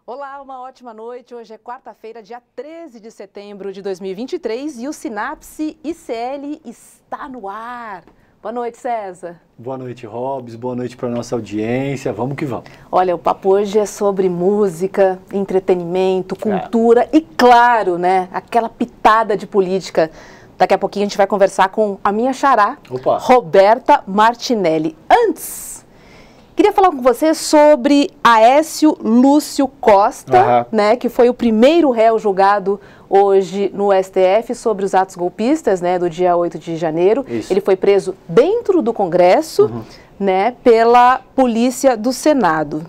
Olá, uma ótima noite. Hoje é quarta-feira, dia 13 de setembro de 2023 e o Sinapse ICL está no ar. Boa noite, César. Boa noite, Robs. Boa noite para a nossa audiência. Vamos que vamos. Olha, o papo hoje é sobre música, entretenimento, cultura e, claro, né, aquela pitada de política. Daqui a pouquinho a gente vai conversar com a minha xará, Roberta Martinelli. Antes, queria falar com você sobre Aécio Lúcio Costa, né, que foi o primeiro réu julgado hoje no STF sobre os atos golpistas, né, do dia 8 de janeiro. Isso. Ele foi preso dentro do Congresso, né, pela Polícia do Senado.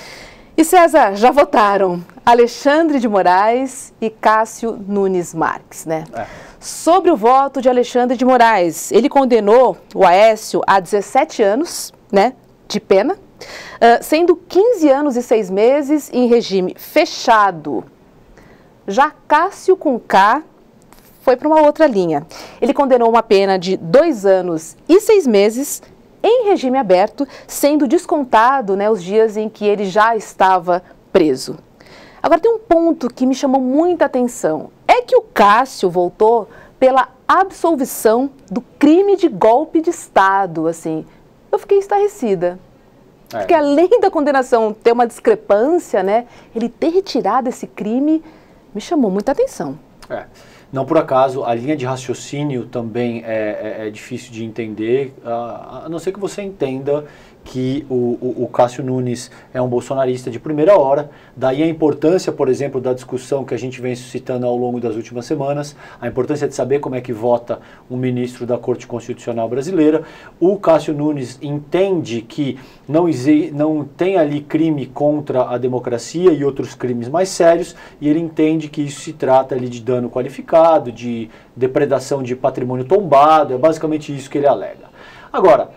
E César, já votaram Alexandre de Moraes e Cássio Nunes Marques, né? Sobre o voto de Alexandre de Moraes, ele condenou o Aécio a 17 anos, né, de pena, sendo 15 anos e 6 meses em regime fechado. Já Cássio com K foi para uma outra linha. Ele condenou uma pena de 2 anos e 6 meses em regime aberto, sendo descontado, né, os dias em que ele já estava preso. Agora tem um ponto que me chamou muita atenção. É que o Cássio voltou pela absolvição do crime de golpe de Estado, assim. Eu fiquei estarrecida. Porque além da condenação ter uma discrepância, né, ele ter retirado esse crime me chamou muita atenção. Não por acaso, a linha de raciocínio também é difícil de entender, a não ser que você entenda que o Cássio Nunes é um bolsonarista de primeira hora, daí a importância, por exemplo, da discussão que a gente vem suscitando ao longo das últimas semanas, a importância de saber como é que vota um ministro da Corte Constitucional brasileira. O Cássio Nunes entende que não tem ali crime contra a democracia e outros crimes mais sérios, e ele entende que isso se trata ali de dano qualificado, de depredação de patrimônio tombado, é basicamente isso que ele alega. Agora,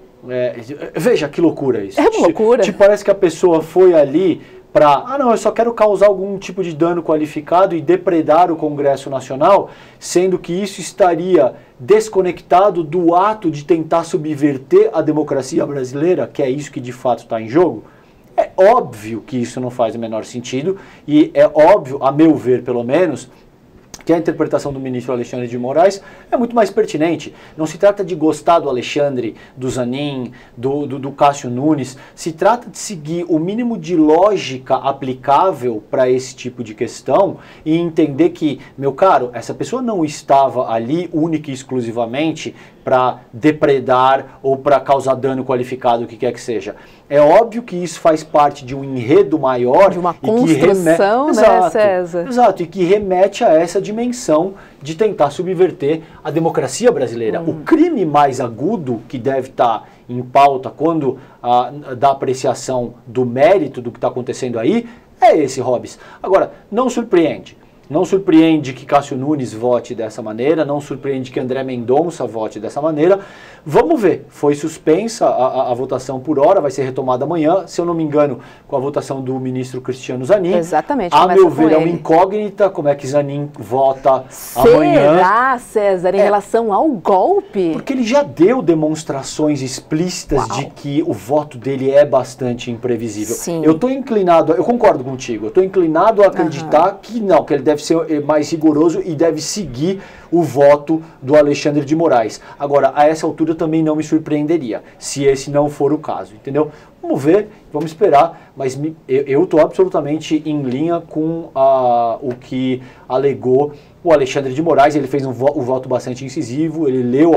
veja que loucura isso. É uma loucura. Te parece que a pessoa foi ali para, não, eu só quero causar algum tipo de dano qualificado e depredar o Congresso Nacional, sendo que isso estaria desconectado do ato de tentar subverter a democracia brasileira, que é isso que de fato está em jogo. É óbvio que isso não faz o menor sentido e é óbvio, a meu ver pelo menos, que a interpretação do ministro Alexandre de Moraes é muito mais pertinente. Não se trata de gostar do Alexandre, do Zanin, do Cássio Nunes. Se trata de seguir o mínimo de lógica aplicável para esse tipo de questão e entender que, meu caro, essa pessoa não estava ali única e exclusivamente para depredar ou para causar dano qualificado, o que quer que seja. É óbvio que isso faz parte de um enredo maior. De uma construção, né, César? Exato, e que remete a essa dimensão de tentar subverter a democracia brasileira. O crime mais agudo que deve estar em pauta quando da apreciação do mérito do que está acontecendo aí é esse, Robs. Agora, não surpreende. Não surpreende que Cássio Nunes vote dessa maneira, não surpreende que André Mendonça vote dessa maneira. Vamos ver, foi suspensa a votação por hora, vai ser retomada amanhã, se eu não me engano, com a votação do ministro Cristiano Zanin. Exatamente. A meu ver, é uma incógnita como é que Zanin vota amanhã. Será, César, em relação ao golpe? Porque ele já deu demonstrações explícitas de que o voto dele é bastante imprevisível. Sim. Eu concordo contigo, eu estou inclinado a acreditar que não, que ele deve ser mais rigoroso e deve seguir o voto do Alexandre de Moraes. Agora, a essa altura também não me surpreenderia, se esse não for o caso, entendeu? Vamos ver, vamos esperar, mas eu estou absolutamente em linha com o que alegou o Alexandre de Moraes. Ele fez um voto bastante incisivo, ele leu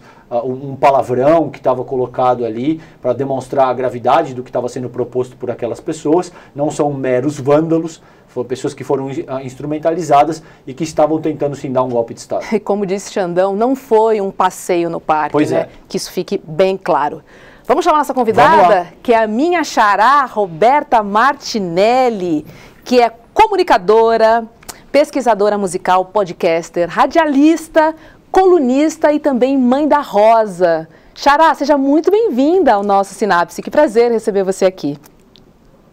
um palavrão que estava colocado ali para demonstrar a gravidade do que estava sendo proposto por aquelas pessoas. Não são meros vândalos, foram pessoas que foram instrumentalizadas e que estavam tentando sim dar um golpe de Estado. E como disse Xandão, não foi um passeio no parque, pois né? Que isso fique bem claro. Vamos chamar nossa convidada, que é a minha xará, Roberta Martinelli, que é comunicadora, pesquisadora musical, podcaster, radialista, colunista e também mãe da Rosa. Xará, seja muito bem-vinda ao nosso Sinapse. Que prazer receber você aqui.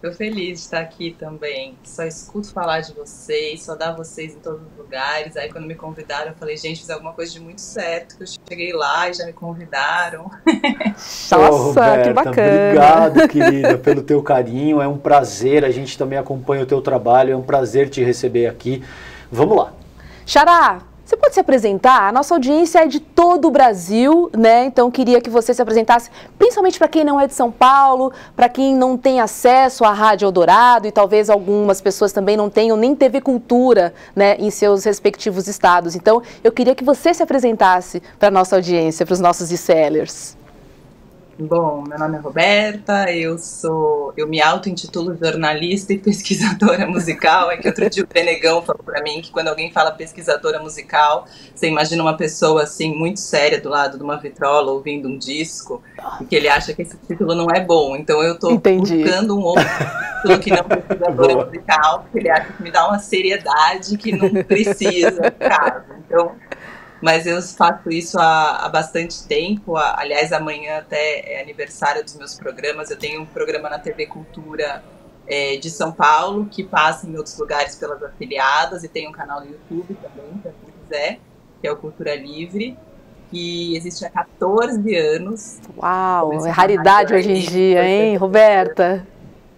Tô feliz de estar aqui também. Só escuto falar de vocês, só dar vocês em todos os lugares. Aí quando me convidaram, eu falei, gente, fiz alguma coisa de muito certo, que eu cheguei lá e já me convidaram. Nossa, Roberta, que bacana. Obrigado, querida, pelo teu carinho. É um prazer, a gente também acompanha o teu trabalho, é um prazer te receber aqui. Vamos lá. Xará, você pode se apresentar? A nossa audiência é de todo o Brasil, né? Então queria que você se apresentasse, principalmente para quem não é de São Paulo, para quem não tem acesso à Rádio Eldorado e talvez algumas pessoas também não tenham nem TV Cultura, né, em seus respectivos estados. Então eu queria que você se apresentasse para a nossa audiência, para os nossos e-sellers. Bom, meu nome é Roberta, eu me auto-intitulo jornalista e pesquisadora musical. É que outro dia o Benegão falou pra mim que quando alguém fala pesquisadora musical, você imagina uma pessoa assim muito séria do lado de uma vitrola ouvindo um disco, e que ele acha que esse título não é bom. Então eu tô buscando um outro título que não pesquisadora musical, porque ele acha que me dá uma seriedade que não precisa, no caso. Então... Mas eu faço isso há bastante tempo. Aliás, amanhã até é aniversário dos meus programas. Eu tenho um programa na TV Cultura de São Paulo, que passa em outros lugares pelas afiliadas, e tem um canal no YouTube também, para quem quiser, que é o Cultura Livre, que existe há 14 anos. Uau, é raridade hoje em dia, hein, Roberta?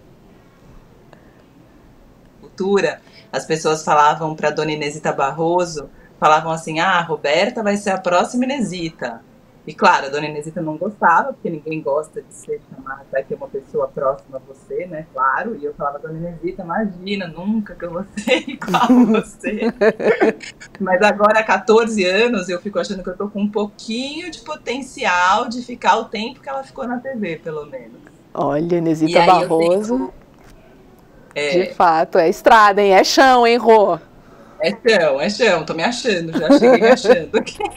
Cultura, as pessoas falavam para a dona Inesita Barroso, falavam assim, a Roberta vai ser a próxima Inesita. E claro, a dona Inesita não gostava, porque ninguém gosta de ser chamada, vai ter uma pessoa próxima a você, né, claro. E eu falava, dona Inesita, imagina, nunca que eu vou ser igual a você. Mas agora, há 14 anos, eu fico achando que eu tô com um pouquinho de potencial de ficar o tempo que ela ficou na TV, pelo menos. Olha, Inesita Barroso, de fato, é estrada, hein, é chão, hein, Rô? É chão, tô me achando, já cheguei me achando.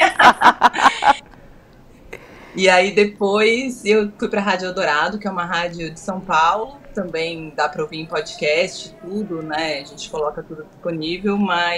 E aí depois eu fui pra Rádio Eldorado, que é uma rádio de São Paulo, também dá pra ouvir em podcast, tudo, né, a gente coloca tudo disponível,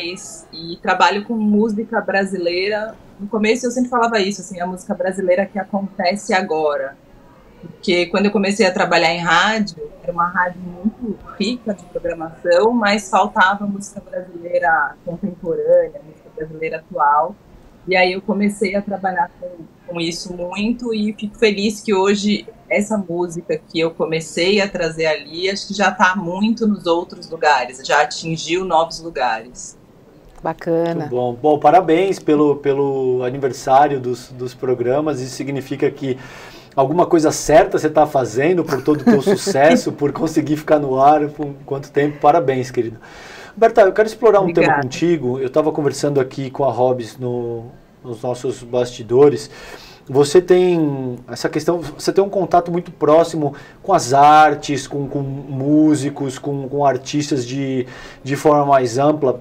e trabalho com música brasileira. No começo eu sempre falava isso, assim, a música brasileira que acontece agora. Porque quando eu comecei a trabalhar em rádio, era uma rádio muito rica de programação, mas faltava música brasileira contemporânea, música brasileira atual. E aí eu comecei a trabalhar com isso muito e fico feliz que hoje essa música que eu comecei a trazer ali, acho que já está muito nos outros lugares, já atingiu novos lugares. Bacana. Muito bom. Bom, parabéns pelo aniversário dos programas. Isso significa que alguma coisa certa você está fazendo por todo o teu sucesso, por conseguir ficar no ar por quanto tempo. Parabéns, querido. Berta, eu quero explorar um tema contigo. Eu estava conversando aqui com a Hobbs nos nossos bastidores. Você tem essa questão, você tem um contato muito próximo com as artes, com músicos, com artistas de forma mais ampla.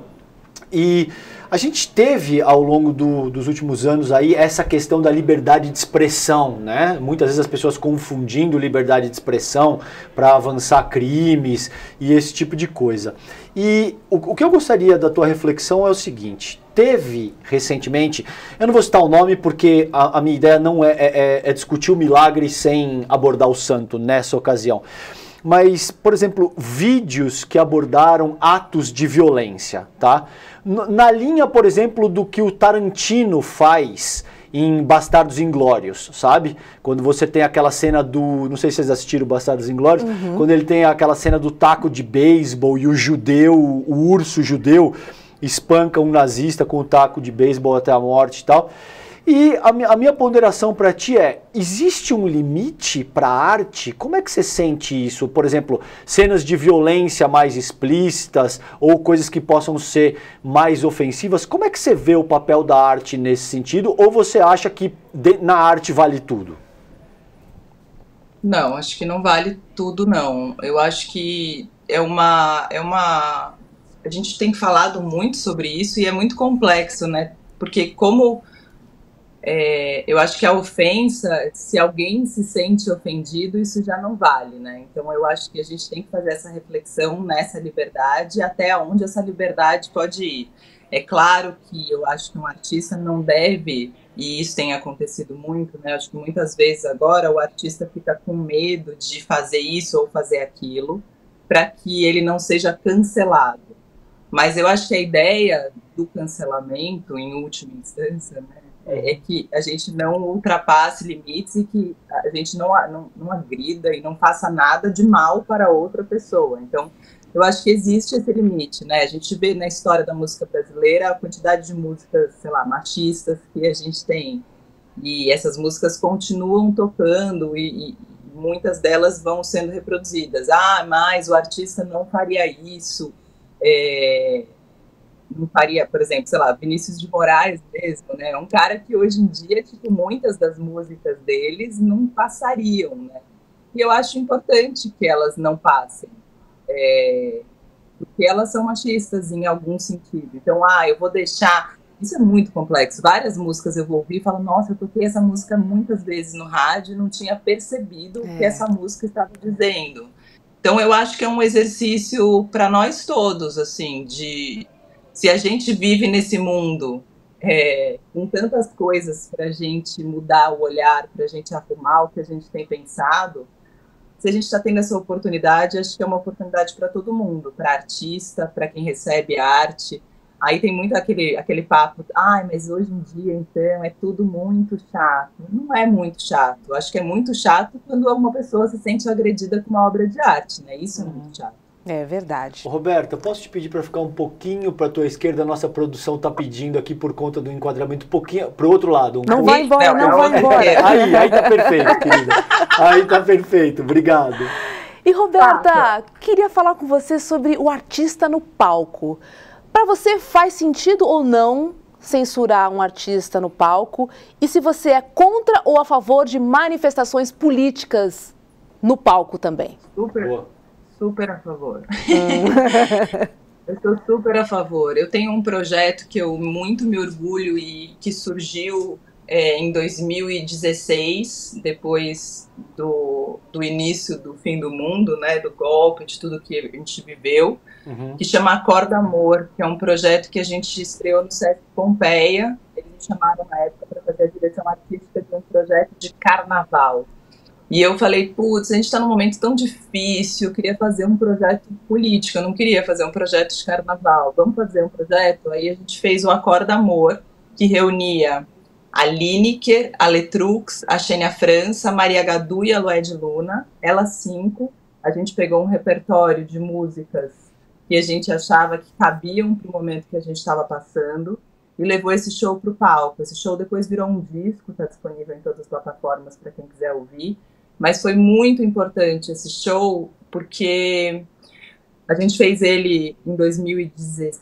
E a gente teve ao longo dos últimos anos aí essa questão da liberdade de expressão, né? Muitas vezes as pessoas confundindo liberdade de expressão para avançar crimes e esse tipo de coisa. E o que eu gostaria da tua reflexão é o seguinte: teve recentemente, eu não vou citar o nome porque a minha ideia não é discutir o milagre sem abordar o santo nessa ocasião. Mas, por exemplo, vídeos que abordaram atos de violência, tá? Na linha, por exemplo, do que o Tarantino faz em Bastardos Inglórios, sabe? Quando você tem aquela cena do... Não sei se vocês assistiram Bastardos Inglórios. Uhum. Quando ele tem aquela cena do taco de beisebol e o urso judeu espanca um nazista com o taco de beisebol até a morte e tal. E a minha ponderação para ti é, existe um limite para a arte? Como é que você sente isso? Por exemplo, cenas de violência mais explícitas ou coisas que possam ser mais ofensivas. Como é que você vê o papel da arte nesse sentido? Ou você acha que na arte vale tudo? Não, acho que não vale tudo, não. Eu acho que a gente tem falado muito sobre isso e é muito complexo, né? Porque eu acho que a ofensa, se alguém se sente ofendido, isso já não vale, né? Então eu acho que a gente tem que fazer essa reflexão nessa liberdade, até onde essa liberdade pode ir. É claro que eu acho que um artista não deve, e isso tem acontecido muito, né? Eu acho que muitas vezes agora o artista fica com medo de fazer isso ou fazer aquilo. para que ele não seja cancelado. Mas eu acho que a ideia do cancelamento, em última instância, né, é que a gente não ultrapasse limites e que a gente não agrida e não faça nada de mal para outra pessoa. Então, eu acho que existe esse limite, né? A gente vê na história da música brasileira a quantidade de músicas, sei lá, machistas que a gente tem. E essas músicas continuam tocando e muitas delas vão sendo reproduzidas. Ah, mas o artista não faria isso. Não faria, por exemplo, sei lá, Vinícius de Moraes mesmo, né? É um cara que hoje em dia, tipo, muitas das músicas deles não passariam, né? E eu acho importante que elas não passem. Porque elas são machistas em algum sentido. Então, eu vou deixar... Isso é muito complexo. Várias músicas eu vou ouvir e falo, nossa, eu toquei essa música muitas vezes no rádio e não tinha percebido o que essa música estava dizendo. Então, eu acho que é um exercício para nós todos, assim, de... Se a gente vive nesse mundo com tantas coisas para a gente mudar o olhar, para a gente arrumar o que a gente tem pensado, se a gente está tendo essa oportunidade, acho que é uma oportunidade para todo mundo, para artista, para quem recebe arte. Aí tem muito aquele papo, mas hoje em dia, então, é tudo muito chato. Não é muito chato. Acho que é muito chato quando uma pessoa se sente agredida com uma obra de arte, né? Isso é muito chato. É verdade. Ô, Roberta, posso te pedir para ficar um pouquinho para a tua esquerda? A nossa produção está pedindo aqui por conta do enquadramento, um pouquinho para o outro lado. Não vai embora, não vai embora. Aí tá perfeito, querida. Aí tá perfeito, obrigado. E, Roberta, queria falar com você sobre o artista no palco. Para você, faz sentido ou não censurar um artista no palco? E se você é contra ou a favor de manifestações políticas no palco também? Super a favor. Eu sou super a favor. Eu tenho um projeto que eu muito me orgulho e que surgiu em 2016, depois do início do fim do mundo, né, do golpe, de tudo que a gente viveu, que chama Acorda Amor, que é um projeto que a gente estreou no Sesc Pompeia. Eles me chamaram na época para fazer a direção artística de um projeto de carnaval. E eu falei, putz, a gente está num momento tão difícil, eu queria fazer um projeto político, eu não queria fazer um projeto de carnaval, vamos fazer um projeto? Aí a gente fez o Acorda Amor, que reunia a Lineker, a Letrux, a Xênia França, a Maria Gadu e a Lued Luna, elas 5. A gente pegou um repertório de músicas que a gente achava que cabiam para o momento que a gente estava passando e levou esse show para o palco. Esse show depois virou um disco, está disponível em todas as plataformas para quem quiser ouvir. Mas foi muito importante esse show, porque a gente fez ele em 2016,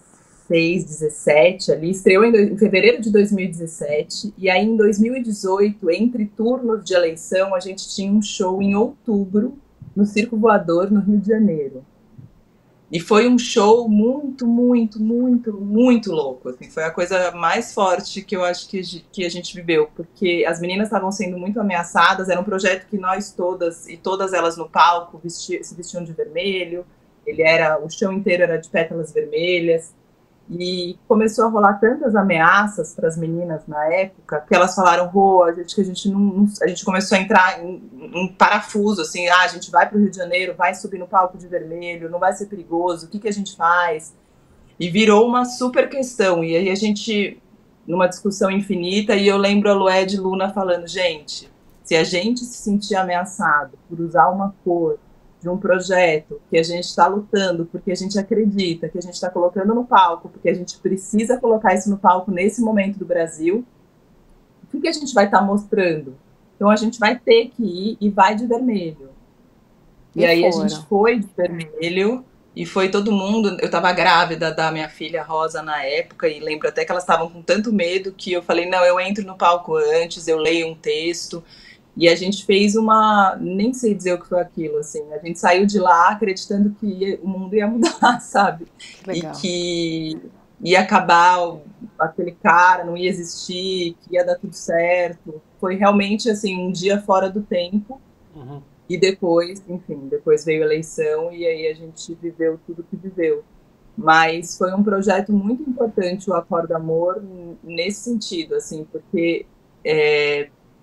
2017, ali, estreou em fevereiro de 2017, e aí em 2018, entre turnos de eleição, a gente tinha um show em outubro, no Circo Voador, no Rio de Janeiro. E foi um show muito, muito, muito, muito louco. Assim, foi a coisa mais forte que eu acho que a gente viveu, porque as meninas estavam sendo muito ameaçadas. Era um projeto que nós todas, e todas elas no palco, se vestiam de vermelho. O chão inteiro era de pétalas vermelhas. E começou a rolar tantas ameaças para as meninas na época, que elas falaram, a gente começou a entrar em parafuso, assim, a gente vai para o Rio de Janeiro, vai subir no palco de vermelho, não vai ser perigoso, o que a gente faz? E virou uma super questão, e aí a gente, numa discussão infinita, e eu lembro a Lued Luna falando, gente, se a gente se sentir ameaçado por usar uma cor de um projeto que a gente está lutando, porque a gente acredita, que a gente está colocando no palco, porque a gente precisa colocar isso no palco nesse momento do Brasil, o que a gente vai estar mostrando? Então a gente vai ter que ir e vai de vermelho. E aí a gente foi de vermelho e foi todo mundo. Eu estava grávida da minha filha Rosa na época e lembro até que elas estavam com tanto medo que eu falei, não, eu entro no palco antes, eu leio um texto. E a gente fez nem sei dizer o que foi aquilo, assim, a gente saiu de lá acreditando que o mundo ia mudar, sabe? Legal. E que ia acabar, aquele cara não ia existir, que ia dar tudo certo. Foi realmente, assim, um dia fora do tempo. E depois, enfim, depois veio a eleição e aí a gente viveu tudo que viveu. Mas foi um projeto muito importante, o Acorda Amor, nesse sentido, assim, porque...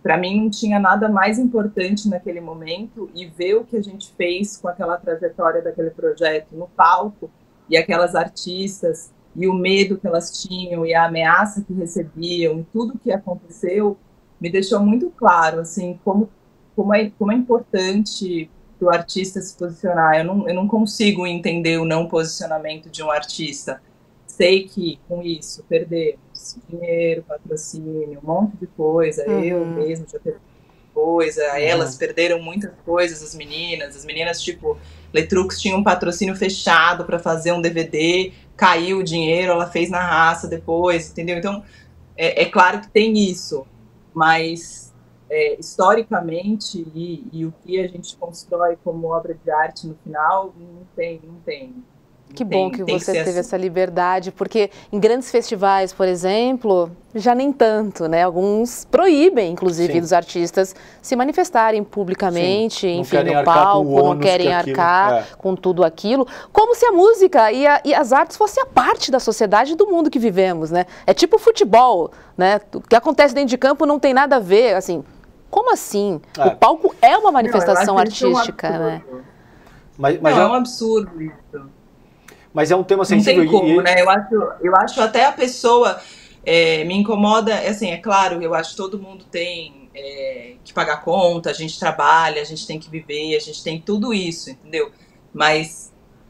para mim não tinha nada mais importante naquele momento, e ver o que a gente fez com aquela trajetória daquele projeto no palco, e aquelas artistas, e o medo que elas tinham, e a ameaça que recebiam, e tudo que aconteceu, me deixou muito claro, assim, como é importante para o artista se posicionar. Eu não consigo entender o não posicionamento de um artista. Sei que, com isso, perdemos dinheiro, patrocínio, um monte de coisa. Eu mesmo já perdi coisa. Elas perderam muitas coisas, as meninas, tipo, Letrux tinha um patrocínio fechado para fazer um DVD, caiu o dinheiro, ela fez na raça depois, entendeu? Então, é claro que tem isso, mas historicamente e o que a gente constrói como obra de arte no final, não tem. Que bom que você teve essa liberdade, porque em grandes festivais, por exemplo, já nem tanto, né? Alguns proíbem, inclusive, dos artistas se manifestarem publicamente, enfim, no palco, não querem arcar com tudo aquilo, como se a música e as artes fossem a parte da sociedade e do mundo que vivemos, né? É tipo futebol, né? O que acontece dentro de campo não tem nada a ver, assim, como assim? O palco é uma manifestação artística, né? Mas é um absurdo isso. Mas é um tema sensível. Não tem como, né? Eu acho até a pessoa me incomoda, assim, é claro, eu acho que todo mundo tem que pagar conta, a gente trabalha, a gente tem que viver, a gente tem tudo isso, entendeu? Mas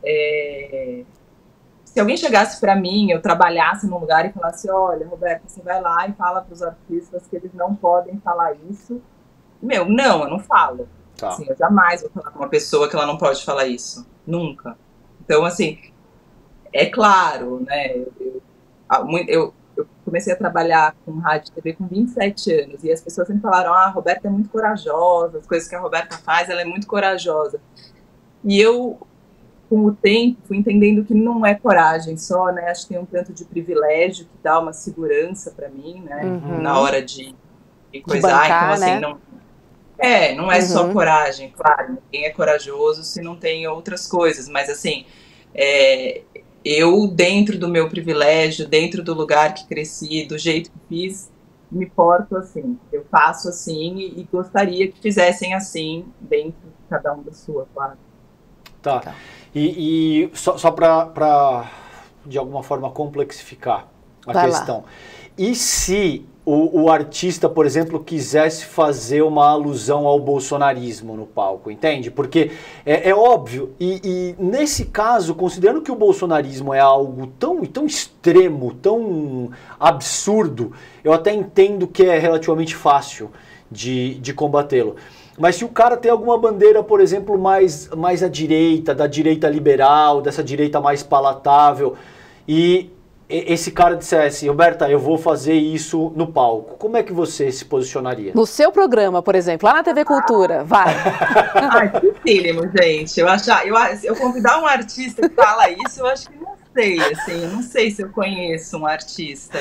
se alguém chegasse para mim, eu trabalhasse num lugar e falasse, olha, Roberta, você vai lá e fala para os artistas que eles não podem falar isso. Eu não falo. Tá. Assim, eu jamais vou falar com uma pessoa que ela não pode falar isso. Nunca. Então, assim, é claro, né, eu comecei a trabalhar com rádio e TV com 27 anos, e as pessoas sempre falaram, a Roberta é muito corajosa, as coisas que a Roberta faz, ela é muito corajosa. E eu, com o tempo, fui entendendo que não é coragem só, né, acho que tem um tanto de privilégio que dá uma segurança para mim, né, na hora de coisar, então assim, né? Não é só coragem, claro, ninguém é corajoso se não tem outras coisas, mas assim, eu, dentro do meu privilégio, dentro do lugar que cresci, do jeito que fiz, me porto assim. Eu faço assim e gostaria que fizessem assim, dentro de cada um da sua, claro. Tá. E só para, de alguma forma, complexificar a questão. E se o artista, por exemplo, quisesse fazer uma alusão ao bolsonarismo no palco, entende? Porque é óbvio, e nesse caso, considerando que o bolsonarismo é algo tão extremo, tão absurdo, eu até entendo que é relativamente fácil de combatê-lo. Mas se o cara tem alguma bandeira, por exemplo, mais à direita, da direita liberal, dessa direita mais palatável, e esse cara dissesse, Roberta, eu vou fazer isso no palco, como é que você se posicionaria? No seu programa, por exemplo, lá na TV Cultura, vai. Ai, que dificílimo, gente. Eu convidar um artista que fala isso, eu acho que não sei, assim, não sei se eu conheço um artista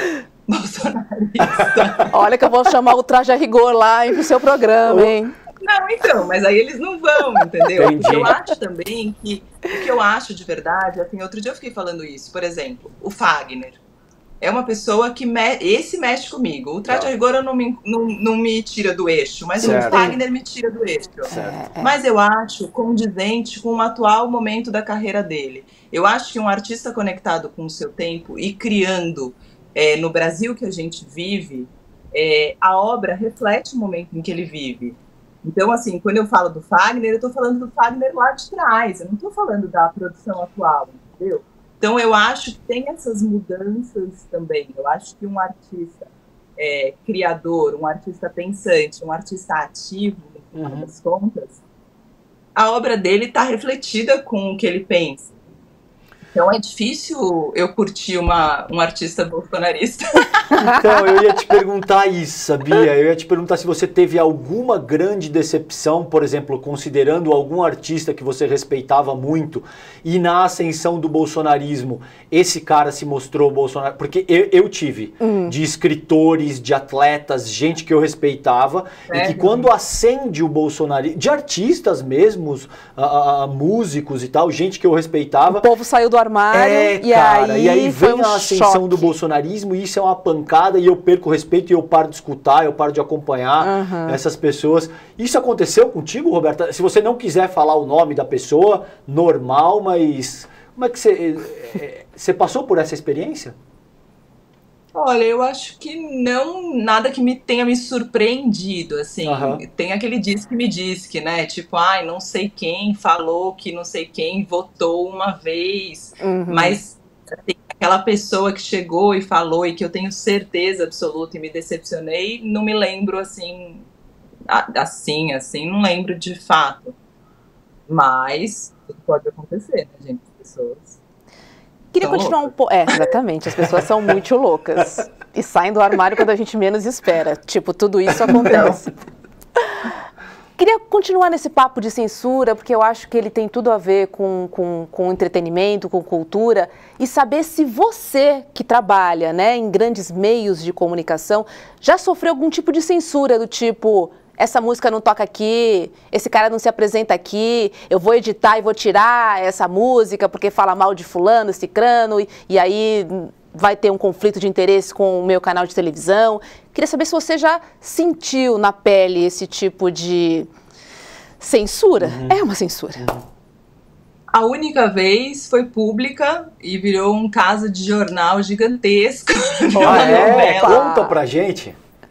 bolsonarista. Olha que eu vou chamar o Traje a Rigor lá pro seu programa, hein? Não, então, mas aí eles não vão, entendeu? Entendi. Porque eu acho também que o que eu acho de verdade, assim, outro dia eu fiquei falando isso, por exemplo, o Fagner é uma pessoa que esse mexe comigo. O Traje a Rigor não me tira do eixo, mas o Fagner me tira do eixo. Mas eu acho condizente com o atual momento da carreira dele. Eu acho que um artista conectado com o seu tempo e criando no Brasil que a gente vive, a obra reflete o momento em que ele vive. Então, assim, quando eu falo do Fagner, eu estou falando do Fagner lá de trás, eu não estou falando da produção atual, entendeu? Então, eu acho que tem essas mudanças também. Eu acho que um artista criador, um artista pensante, um artista ativo, no final das contas, a obra dele está refletida com o que ele pensa. Então é difícil eu curtir um artista bolsonarista. Então, eu ia te perguntar isso, sabia? Eu ia te perguntar se você teve alguma grande decepção, por exemplo, considerando algum artista que você respeitava muito, e na ascensão do bolsonarismo, esse cara se mostrou bolsonarista. Porque eu tive de escritores, de atletas, gente que eu respeitava, e que quando acende o bolsonarismo, de artistas mesmo, músicos e tal, gente que eu respeitava... O povo saiu do armário e aí vem a ascensão do bolsonarismo e isso é uma pancada e eu perco o respeito e eu paro de escutar, eu paro de acompanhar essas pessoas. Isso aconteceu contigo, Roberta? Se você não quiser falar o nome da pessoa, normal, mas como é que você passou por essa experiência? Olha, eu acho que não, nada que tenha me surpreendido, assim, tem aquele diz que me diz que, né, tipo, ai, não sei quem falou que não sei quem votou uma vez, mas assim, aquela pessoa que chegou e falou e que eu tenho certeza absoluta e me decepcionei, não me lembro, assim, não lembro de fato, mas tudo pode acontecer, né, gente, pessoas... Queria continuar um pouco... exatamente, as pessoas são muito loucas e saem do armário quando a gente menos espera. Tipo, tudo isso acontece. Queria continuar nesse papo de censura, porque eu acho que ele tem tudo a ver com entretenimento, com cultura, e saber se você, que trabalha, né, em grandes meios de comunicação, já sofreu algum tipo de censura do tipo... Essa música não toca aqui, esse cara não se apresenta aqui, eu vou editar e vou tirar essa música porque fala mal de fulano, cicrano, e aí vai ter um conflito de interesse com o meu canal de televisão. Queria saber se você já sentiu na pele esse tipo de censura. É uma censura. A única vez foi pública e virou um caso de jornal gigantesco. Conta pra gente.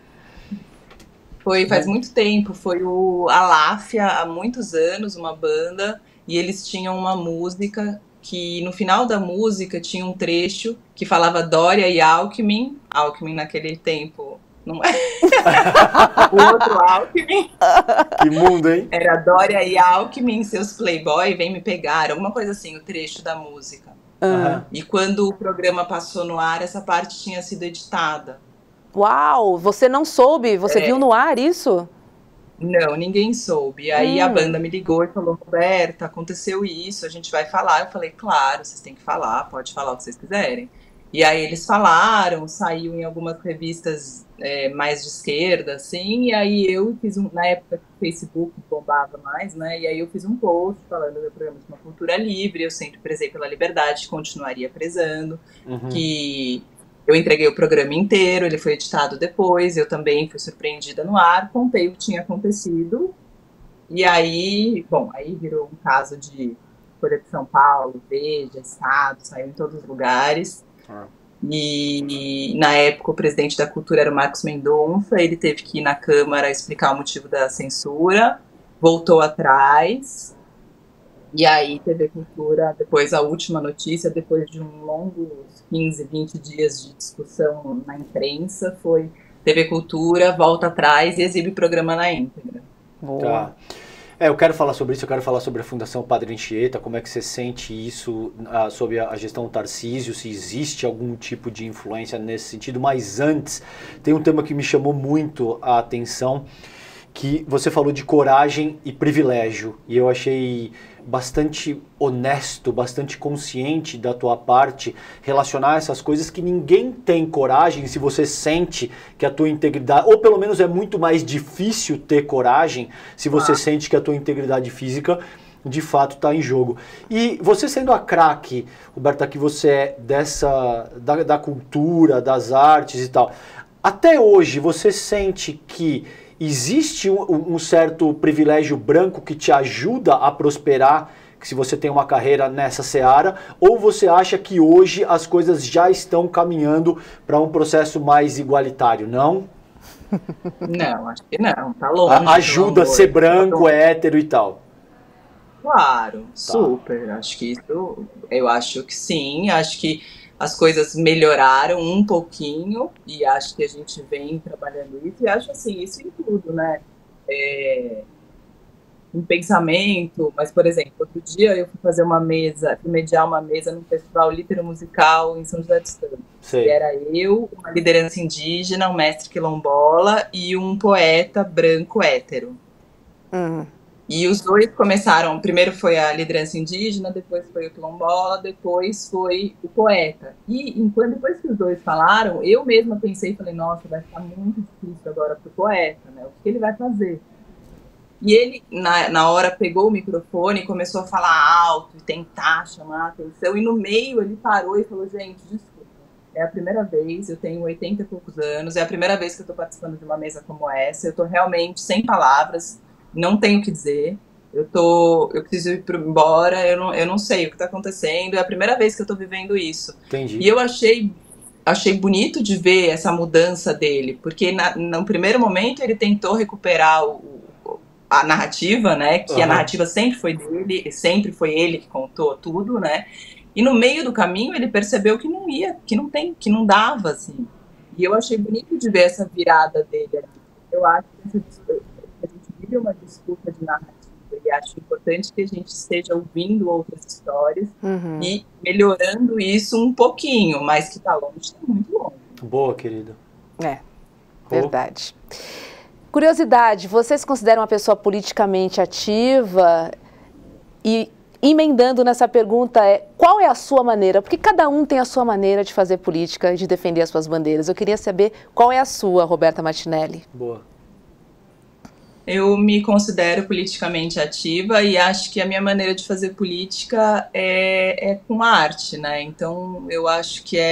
Foi faz muito tempo, foi o Aláfia, há muitos anos, uma banda, e eles tinham uma música que no final da música tinha um trecho que falava Dória e Alckmin naquele tempo, não é? O outro Alckmin. Que mundo, hein? Era Dória e Alckmin, seus playboy, vem me pegar, alguma coisa assim, o trecho da música. E quando o programa passou no ar, essa parte tinha sido editada. Uau, você não soube? Você viu no ar isso? Não, ninguém soube. Aí a banda me ligou e falou, Roberta, aconteceu isso, a gente vai falar. Eu falei, claro, vocês têm que falar, pode falar o que vocês quiserem. E aí eles falaram, saiu em algumas revistas mais de esquerda, assim, e aí eu fiz na época que o Facebook bombava mais, né, e aí eu fiz um post falando do meu programa de uma cultura livre, eu sempre prezei pela liberdade, continuaria prezando, que... Eu entreguei o programa inteiro, ele foi editado depois, eu também fui surpreendida no ar, contei o que tinha acontecido, e aí, aí virou um caso de Folha de São Paulo, Veja, Estado, saiu em todos os lugares, e na época o presidente da Cultura era o Marcos Mendonça, ele teve que ir na Câmara explicar o motivo da censura, voltou atrás... E aí, TV Cultura, depois a última notícia, depois de um longos 15, 20 dias de discussão na imprensa, foi TV Cultura, volta atrás e exibe o programa na íntegra. Tá. Eu quero falar sobre isso, eu quero falar sobre a Fundação Padre Anchieta, como é que você sente isso sobre a gestão Tarcísio, se existe algum tipo de influência nesse sentido, mas antes, tem um tema que me chamou muito a atenção, que você falou de coragem e privilégio, e eu achei bastante honesto, bastante consciente da tua parte relacionar essas coisas que ninguém tem coragem, se você sente que a tua integridade, ou pelo menos é muito mais difícil ter coragem se você sente que a tua integridade física de fato está em jogo. E você sendo a craque, Roberta, que você é da cultura, das artes e tal, até hoje você sente que existe um certo privilégio branco que te ajuda a prosperar se você tem uma carreira nessa seara, ou você acha que hoje as coisas já estão caminhando para um processo mais igualitário, não? Não, acho que não, tá longe. Ajuda a ser branco, hétero e tal. Claro, super, acho que isso, eu acho que sim, acho que as coisas melhoraram um pouquinho e acho que a gente vem trabalhando isso e acho assim, isso em tudo, né? Em pensamento, mas por exemplo, outro dia eu fui fazer fui mediar uma mesa num festival litero-musical em São José dos Campos. E era eu, uma liderança indígena, um mestre quilombola e um poeta branco hétero. E os dois começaram, primeiro foi a liderança indígena, depois foi o quilombola, depois foi o poeta. E depois que os dois falaram, eu mesma pensei e falei, nossa, vai ficar muito difícil agora pro poeta, né? O que ele vai fazer? E ele, na hora, pegou o microfone e começou a falar alto e tentar chamar a atenção. E no meio ele parou e falou, gente, desculpa, é a primeira vez, eu tenho 80 e poucos anos, é a primeira vez que eu tô participando de uma mesa como essa, eu tô realmente sem palavras, não tenho o que dizer, eu preciso ir embora, eu não sei o que tá acontecendo, é a primeira vez que eu tô vivendo isso. Entendi. E eu achei bonito de ver essa mudança dele, porque no primeiro momento ele tentou recuperar a narrativa, né, que a narrativa sempre foi dele, sempre foi ele que contou tudo, né, e no meio do caminho ele percebeu que não ia, que não dava, assim, e eu achei bonito de ver essa virada dele. Eu acho que a gente vive uma disputa de narrativa, e acho importante que a gente esteja ouvindo outras histórias e melhorando isso um pouquinho, mas que tá longe, tá muito longe. Boa, querida. Verdade. Curiosidade, você se considera uma pessoa politicamente ativa? E emendando nessa pergunta, qual é a sua maneira? Porque cada um tem a sua maneira de fazer política e de defender as suas bandeiras. Eu queria saber qual é a sua, Roberta Martinelli. Boa. Eu me considero politicamente ativa e acho que a minha maneira de fazer política é com a arte, né? Então, eu acho que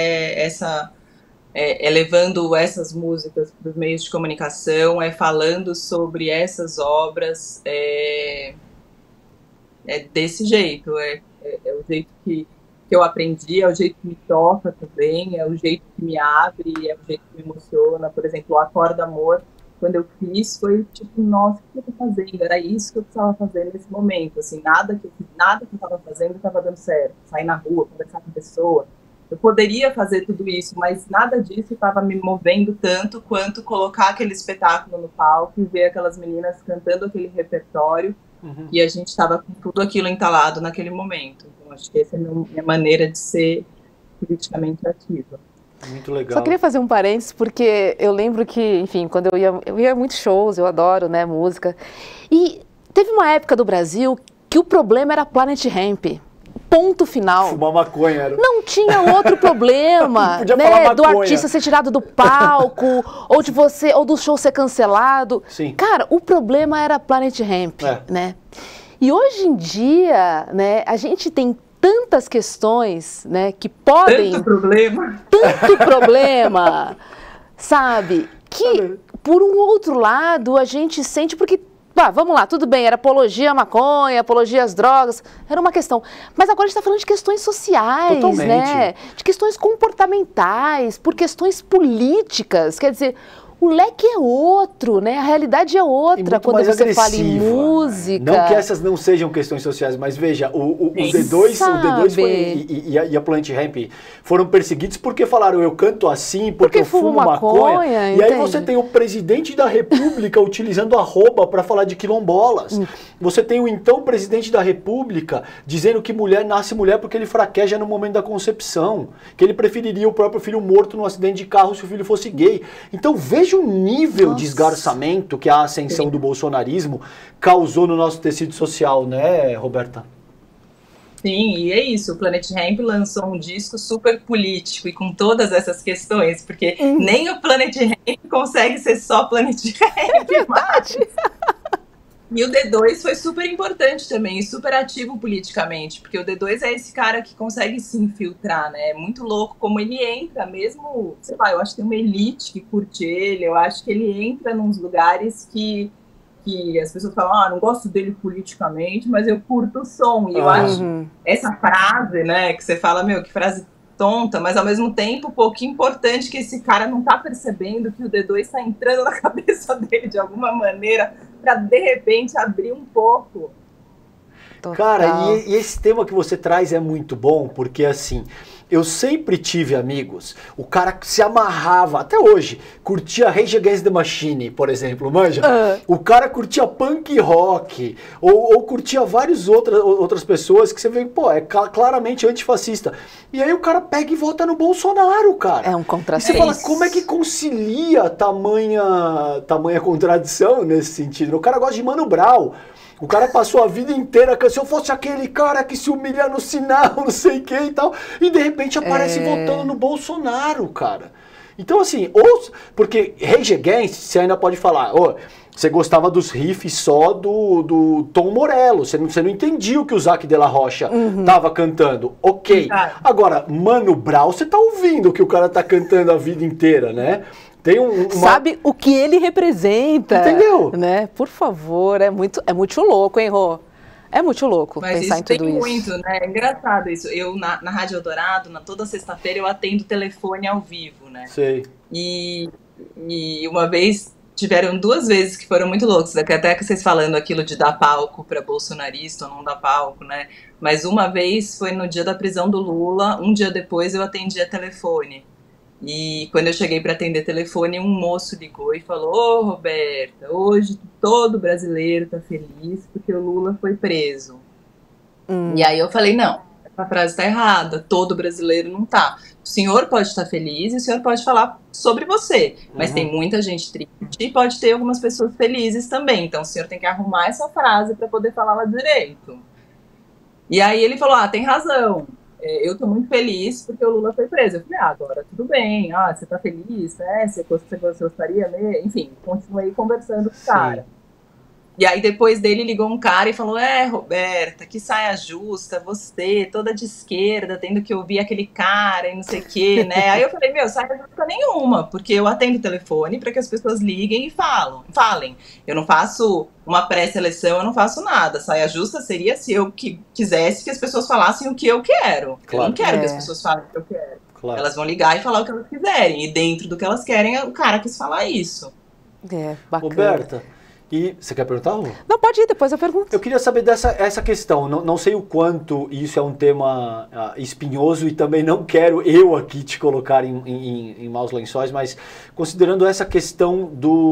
levando essas músicas para os meios de comunicação, falando sobre essas obras, desse jeito, é o jeito que eu aprendi, é o jeito que me toca também, é o jeito que me abre, é o jeito que me emociona. Por exemplo, o Acorda Amor, quando eu fiz, foi tipo, nossa, o que eu tô fazendo? Era isso que eu precisava fazer nesse momento, assim, nada que eu estava fazendo estava dando certo. Sair na rua, conversar com a pessoa. Eu poderia fazer tudo isso, mas nada disso estava me movendo tanto quanto colocar aquele espetáculo no palco e ver aquelas meninas cantando aquele repertório, e a gente estava com tudo aquilo entalado naquele momento. Então, acho que essa é a minha maneira de ser politicamente ativa. Muito legal. Só queria fazer um parênteses, porque eu lembro que, enfim, quando eu ia a muitos shows, eu adoro, né, música. E teve uma época do Brasil que o problema era Planet Hemp. Ponto final. Fumar maconha. Era. Não tinha outro problema, né, do artista ser tirado do palco, ou do show ser cancelado. Sim. Cara, o problema era Planet Hemp, né? E hoje em dia, né, a gente tem tantas questões, né, que podem... Tanto problema, sabe? Que, por um outro lado, a gente sente... Porque, vamos lá, tudo bem, era apologia à maconha, apologia às drogas, era uma questão. Mas agora a gente está falando de questões sociais, totalmente, né? De questões comportamentais, por questões políticas. Quer dizer... O leque é outro, né? A realidade é outra quando você fala em música. Não que essas não sejam questões sociais, mas veja, o D2 foi, e a Planet Hemp foram perseguidos porque falaram, eu canto assim, porque eu fumo maconha. E aí você tem o presidente da República utilizando arroba para falar de quilombolas. Você tem o então presidente da República dizendo que mulher nasce mulher porque ele fraqueja no momento da concepção. Que ele preferiria o próprio filho morto num acidente de carro se o filho fosse gay. Então veja o nível de esgarçamento que a ascensão do bolsonarismo causou no nosso tecido social, né, Roberta? Sim, e é isso, o Planet Hemp lançou um disco super político e com todas essas questões, porque nem o Planet Hemp consegue ser só Planet Hemp. É verdade. E o D2 foi super importante também, e super ativo politicamente, porque o D2 é esse cara que consegue se infiltrar, né? É muito louco como ele entra, mesmo, sei lá, eu acho que tem uma elite que curte ele, eu acho que ele entra nos lugares que as pessoas falam, não gosto dele politicamente, mas eu curto o som. E eu acho essa frase, né, que você fala, que frase tonta, mas ao mesmo tempo, que importante que esse cara não tá percebendo que o D2 está entrando na cabeça dele de alguma maneira para de repente abrir um pouco. Total. Cara, e esse tema que você traz é muito bom, porque assim, eu sempre tive amigos, o cara que se amarrava, até hoje, curtia Rage Against the Machine, por exemplo, manja? O cara curtia punk rock, ou curtia várias outras pessoas que você vê, é claramente antifascista. E aí o cara pega e vota no Bolsonaro, cara. É um contrassenso. E você fala, como é que concilia tamanha contradição nesse sentido? O cara gosta de Mano Brown. O cara passou a vida inteira, se eu fosse aquele cara que se humilha no sinal, não sei o que e tal, e de repente aparece votando no Bolsonaro, cara. Então, assim, porque Rage Against, você ainda pode falar, você gostava dos riffs só do Tom Morello, você não entendia o que o Zac de la Rocha tava cantando. Ok. Agora, Mano Brown, você tá ouvindo o que o cara tá cantando a vida inteira, né? Tem Sabe o que ele representa. Entendeu? Né? Por favor, é muito louco, hein, Rô? É muito louco pensar em tudo isso. Mas isso tem muito, né? É engraçado isso. Eu, na Rádio Eldorado, toda sexta-feira, eu atendo telefone ao vivo, né? Sei. E uma vez, tiveram 2 vezes que foram muito loucos. Até que vocês falando aquilo de dar palco para bolsonarista ou não dar palco, né? Mas uma vez foi no dia da prisão do Lula, um dia depois eu atendia telefone. E quando eu cheguei para atender telefone, um moço ligou e falou: Ô, Roberta, hoje todo brasileiro tá feliz porque o Lula foi preso. E aí eu falei: não, essa frase tá errada, todo brasileiro não tá. O senhor pode estar feliz e o senhor pode falar sobre você, mas tem muita gente triste e pode ter algumas pessoas felizes também. Então o senhor tem que arrumar essa frase para poder falar lá direito. E aí ele falou: tem razão. Eu tô muito feliz porque o Lula foi preso. Eu falei: agora tudo bem, você tá feliz, né? Você gostaria, né? Enfim, continuei conversando com o cara. E aí depois dele ligou um cara e falou: Roberta, que saia justa, você, toda de esquerda, tendo que ouvir aquele cara e não sei o quê, né? Aí eu falei: saia justa nenhuma, porque eu atendo o telefone para que as pessoas liguem e falem. Eu não faço uma pré-seleção, eu não faço nada. Saia justa seria se eu quisesse que as pessoas falassem o que eu quero. Claro. Eu não quero que as pessoas falem o que eu quero. Claro. Elas vão ligar e falar o que elas quiserem. E dentro do que elas querem, o cara quis falar isso. Bacana. Roberta, e você quer perguntar, Rô? Não, pode ir, depois eu pergunto. Eu queria saber essa questão. Não sei o quanto isso é um tema espinhoso e também não quero eu aqui te colocar em maus lençóis, mas considerando essa questão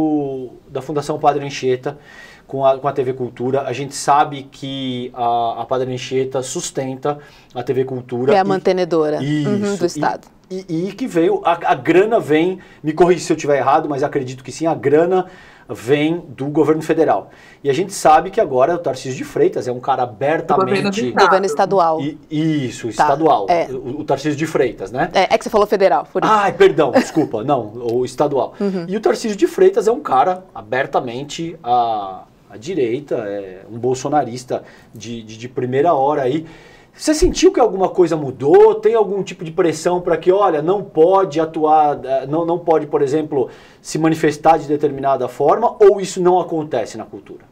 da Fundação Padre Anchieta com a TV Cultura, a gente sabe que a Padre Anchieta sustenta a TV Cultura. É a mantenedora do Estado. E que veio, a grana vem, me corrija se eu estiver errado, mas acredito que sim, a grana vem do governo federal. E a gente sabe que agora o Tarcísio de Freitas é um cara abertamente... Governo estadual. Isso, estadual. O Tarcísio de Freitas, né? É que você falou federal, por isso. Perdão, desculpa. Não, o estadual. E o Tarcísio de Freitas é um cara abertamente à direita, é um bolsonarista de primeira hora aí. Você sentiu que alguma coisa mudou? Tem algum tipo de pressão para que, olha, não pode atuar, não pode, por exemplo, se manifestar de determinada forma, ou isso não acontece na cultura?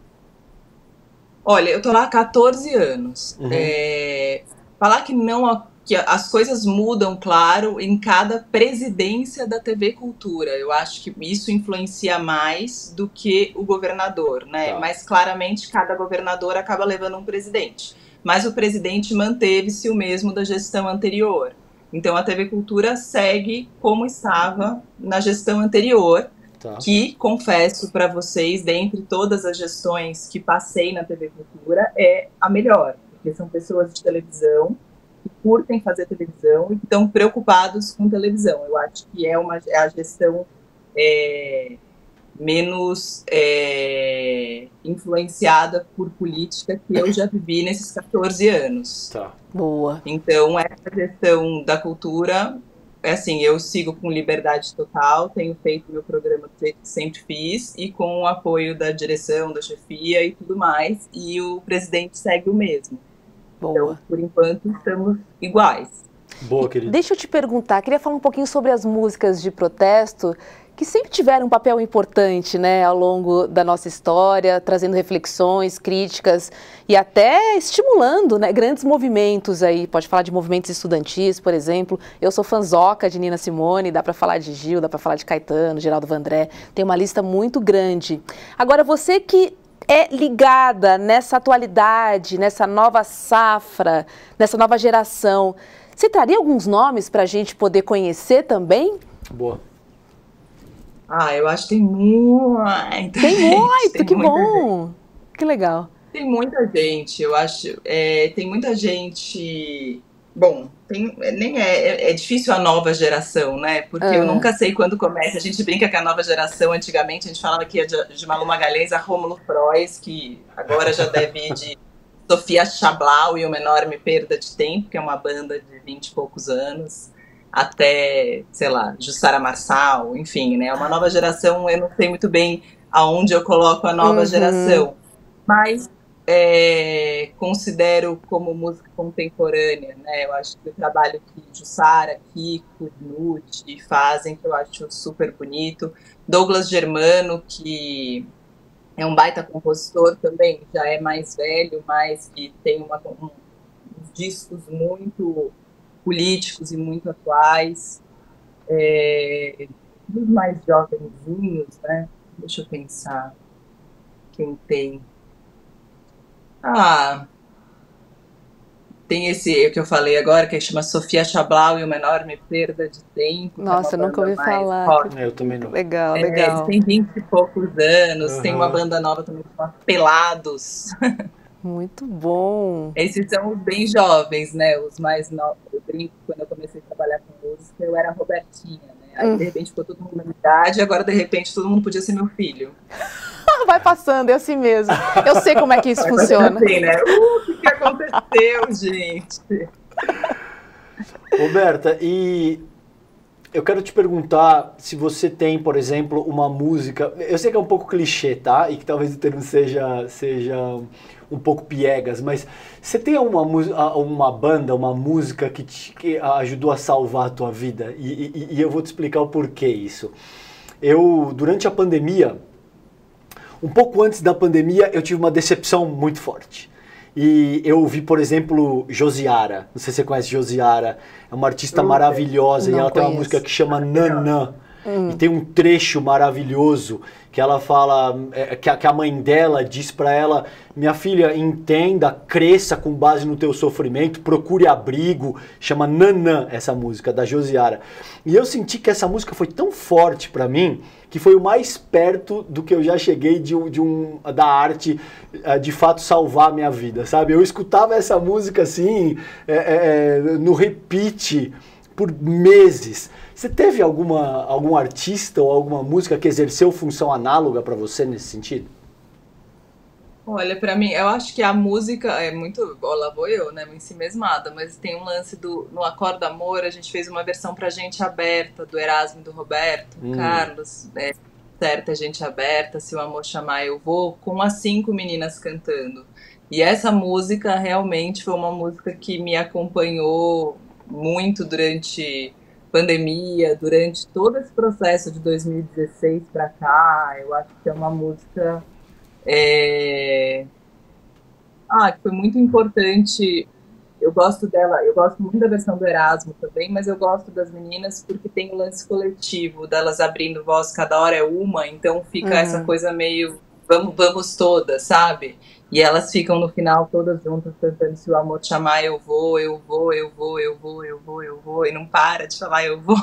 Olha, eu tô lá há 14 anos. Falar que as coisas mudam, claro, em cada presidência da TV Cultura. Eu acho que isso influencia mais do que o governador, né? Tá. Mas claramente cada governador acaba levando um presidente. Mas o presidente manteve-se o mesmo da gestão anterior. Então a TV Cultura segue como estava na gestão anterior, que, confesso para vocês, dentre todas as gestões que passei na TV Cultura, é a melhor, porque são pessoas de televisão que curtem fazer televisão e que estão preocupados com televisão. Eu acho que é a gestão menos influenciada por política que eu já vivi nesses 14 anos. Tá. Boa. Então, essa gestão da cultura, assim, eu sigo com liberdade total, tenho feito meu programa do jeito que sempre fiz, e com o apoio da direção, da chefia e tudo mais, e o presidente segue o mesmo. Boa. Então, por enquanto, estamos iguais. Boa, querida. Deixa eu te perguntar, queria falar um pouquinho sobre as músicas de protesto, que sempre tiveram um papel importante, né, ao longo da nossa história, trazendo reflexões, críticas e até estimulando, né, grandes movimentos aí. Pode falar de movimentos estudantis, por exemplo. Eu sou fanzoca de Nina Simone, dá para falar de Gil, dá para falar de Caetano, Geraldo Vandré. Tem uma lista muito grande. Agora, você que é ligada nessa atualidade, nessa nova safra, nessa nova geração, você traria alguns nomes para a gente poder conhecer também? Boa. Eu acho que tem muita gente. Que bom! Que legal. Tem muita gente, eu acho. Tem muita gente... Bom, é difícil a nova geração, né? Porque eu nunca sei quando começa. A gente brinca que a nova geração, antigamente, a gente falava que ia de Malu Magalhães a Rômulo Frois, que agora já deve ir de Sofia Chablau e Uma Enorme Perda de Tempo, que é uma banda de 20 e poucos anos. até, sei lá, Jussara Marçal, enfim, né? Uma nova geração, eu não sei muito bem aonde eu coloco a nova geração, mas considero como música contemporânea, né? Eu acho que o trabalho que Jussara, Kiko, Nuti fazem, que eu acho super bonito. Douglas Germano, que é um baita compositor também, já é mais velho, mas que tem uns discos muito políticos e muito atuais. Dos mais jovenzinhos, né? Deixa eu pensar quem tem. Tem esse que eu falei agora, que chama Sofia Chablau e Uma Enorme Perda de Tempo. Nossa, eu nunca ouvi falar. Eu também não. Legal, legal. Tem 20 e poucos anos, tem uma banda nova também que chama Pelados. Muito bom. Esses são os bem jovens, né? Os mais novos. Eu brinco, quando eu comecei a trabalhar com música, eu era Robertinha, né? Aí, de repente, ficou todo mundo na minha idade, e agora, de repente, todo mundo podia ser meu filho. Vai passando, é assim mesmo. Eu sei como é que isso funciona. Assim, né? O que aconteceu, gente? Roberta, e eu quero te perguntar se você tem, por exemplo, uma música... Eu sei que é um pouco clichê, tá? E que talvez o termo seja um pouco piegas, mas você tem uma banda, uma música que ajudou a salvar a tua vida? E eu vou te explicar o porquê isso. Durante a pandemia, um pouco antes da pandemia, eu tive uma decepção muito forte. E eu ouvi, por exemplo, Josiara. Não sei se você conhece Josiara. É uma artista maravilhosa. E ela tem uma música que chama Nanã. E tem um trecho maravilhoso que ela fala, que a mãe dela diz pra ela: minha filha, entenda, cresça com base no teu sofrimento, procure abrigo. Chama Nanã, essa música, da Josiara. E eu senti que essa música foi tão forte pra mim, que foi o mais perto do que eu já cheguei da arte de fato salvar a minha vida, sabe? Eu escutava essa música assim, no repeat, por meses. Você teve algum artista ou alguma música que exerceu função análoga para você nesse sentido? Olha, pra mim, eu acho que a música é muito... Lá vou eu, né? Em si mesmada, mas tem um lance no Acorda Amor, a gente fez uma versão pra Gente Aberta, do Erasmo e do Roberto Carlos, Certa Gente Aberta, Se o Amor Chamar Eu Vou, com as 5 meninas cantando. E essa música realmente foi uma música que me acompanhou muito durante pandemia, durante todo esse processo de 2016 pra cá. Eu acho que é uma música... que foi muito importante. Eu gosto dela, eu gosto muito da versão do Erasmo também, mas eu gosto das meninas porque tem o lance coletivo, delas abrindo voz, cada hora é uma, então fica essa coisa meio vamos todas, sabe? E elas ficam no final todas juntas cantando Se o Amor Chamar Eu Vou, eu vou, eu vou, eu vou, eu vou, eu vou, e não para de falar eu vou.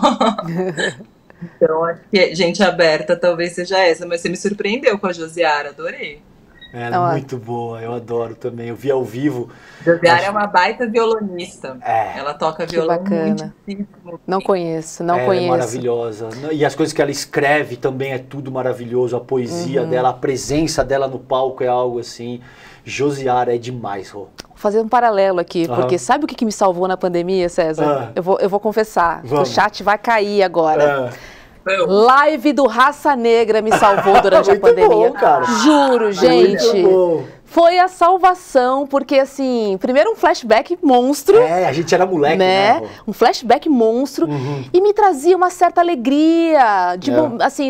Então, acho que Gente Aberta talvez seja essa, mas você me surpreendeu com a Josiara, adorei. Ela é muito boa, eu adoro também, eu vi ao vivo. Josiara é uma baita violonista, ela toca violão muitíssimo. Não conheço, não conheço. É maravilhosa, e as coisas que ela escreve também é tudo maravilhoso, a poesia dela, a presença dela no palco é algo assim, Josiara é demais, Rô. Vou fazer um paralelo aqui, porque sabe o que me salvou na pandemia, César? Eu vou confessar, o chat vai cair agora. Live do Raça Negra me salvou durante a pandemia. Bom, cara. Juro, gente. Foi a salvação, porque assim, primeiro um flashback monstro. A gente era moleque, né? Um flashback monstro e me trazia uma certa alegria, assim,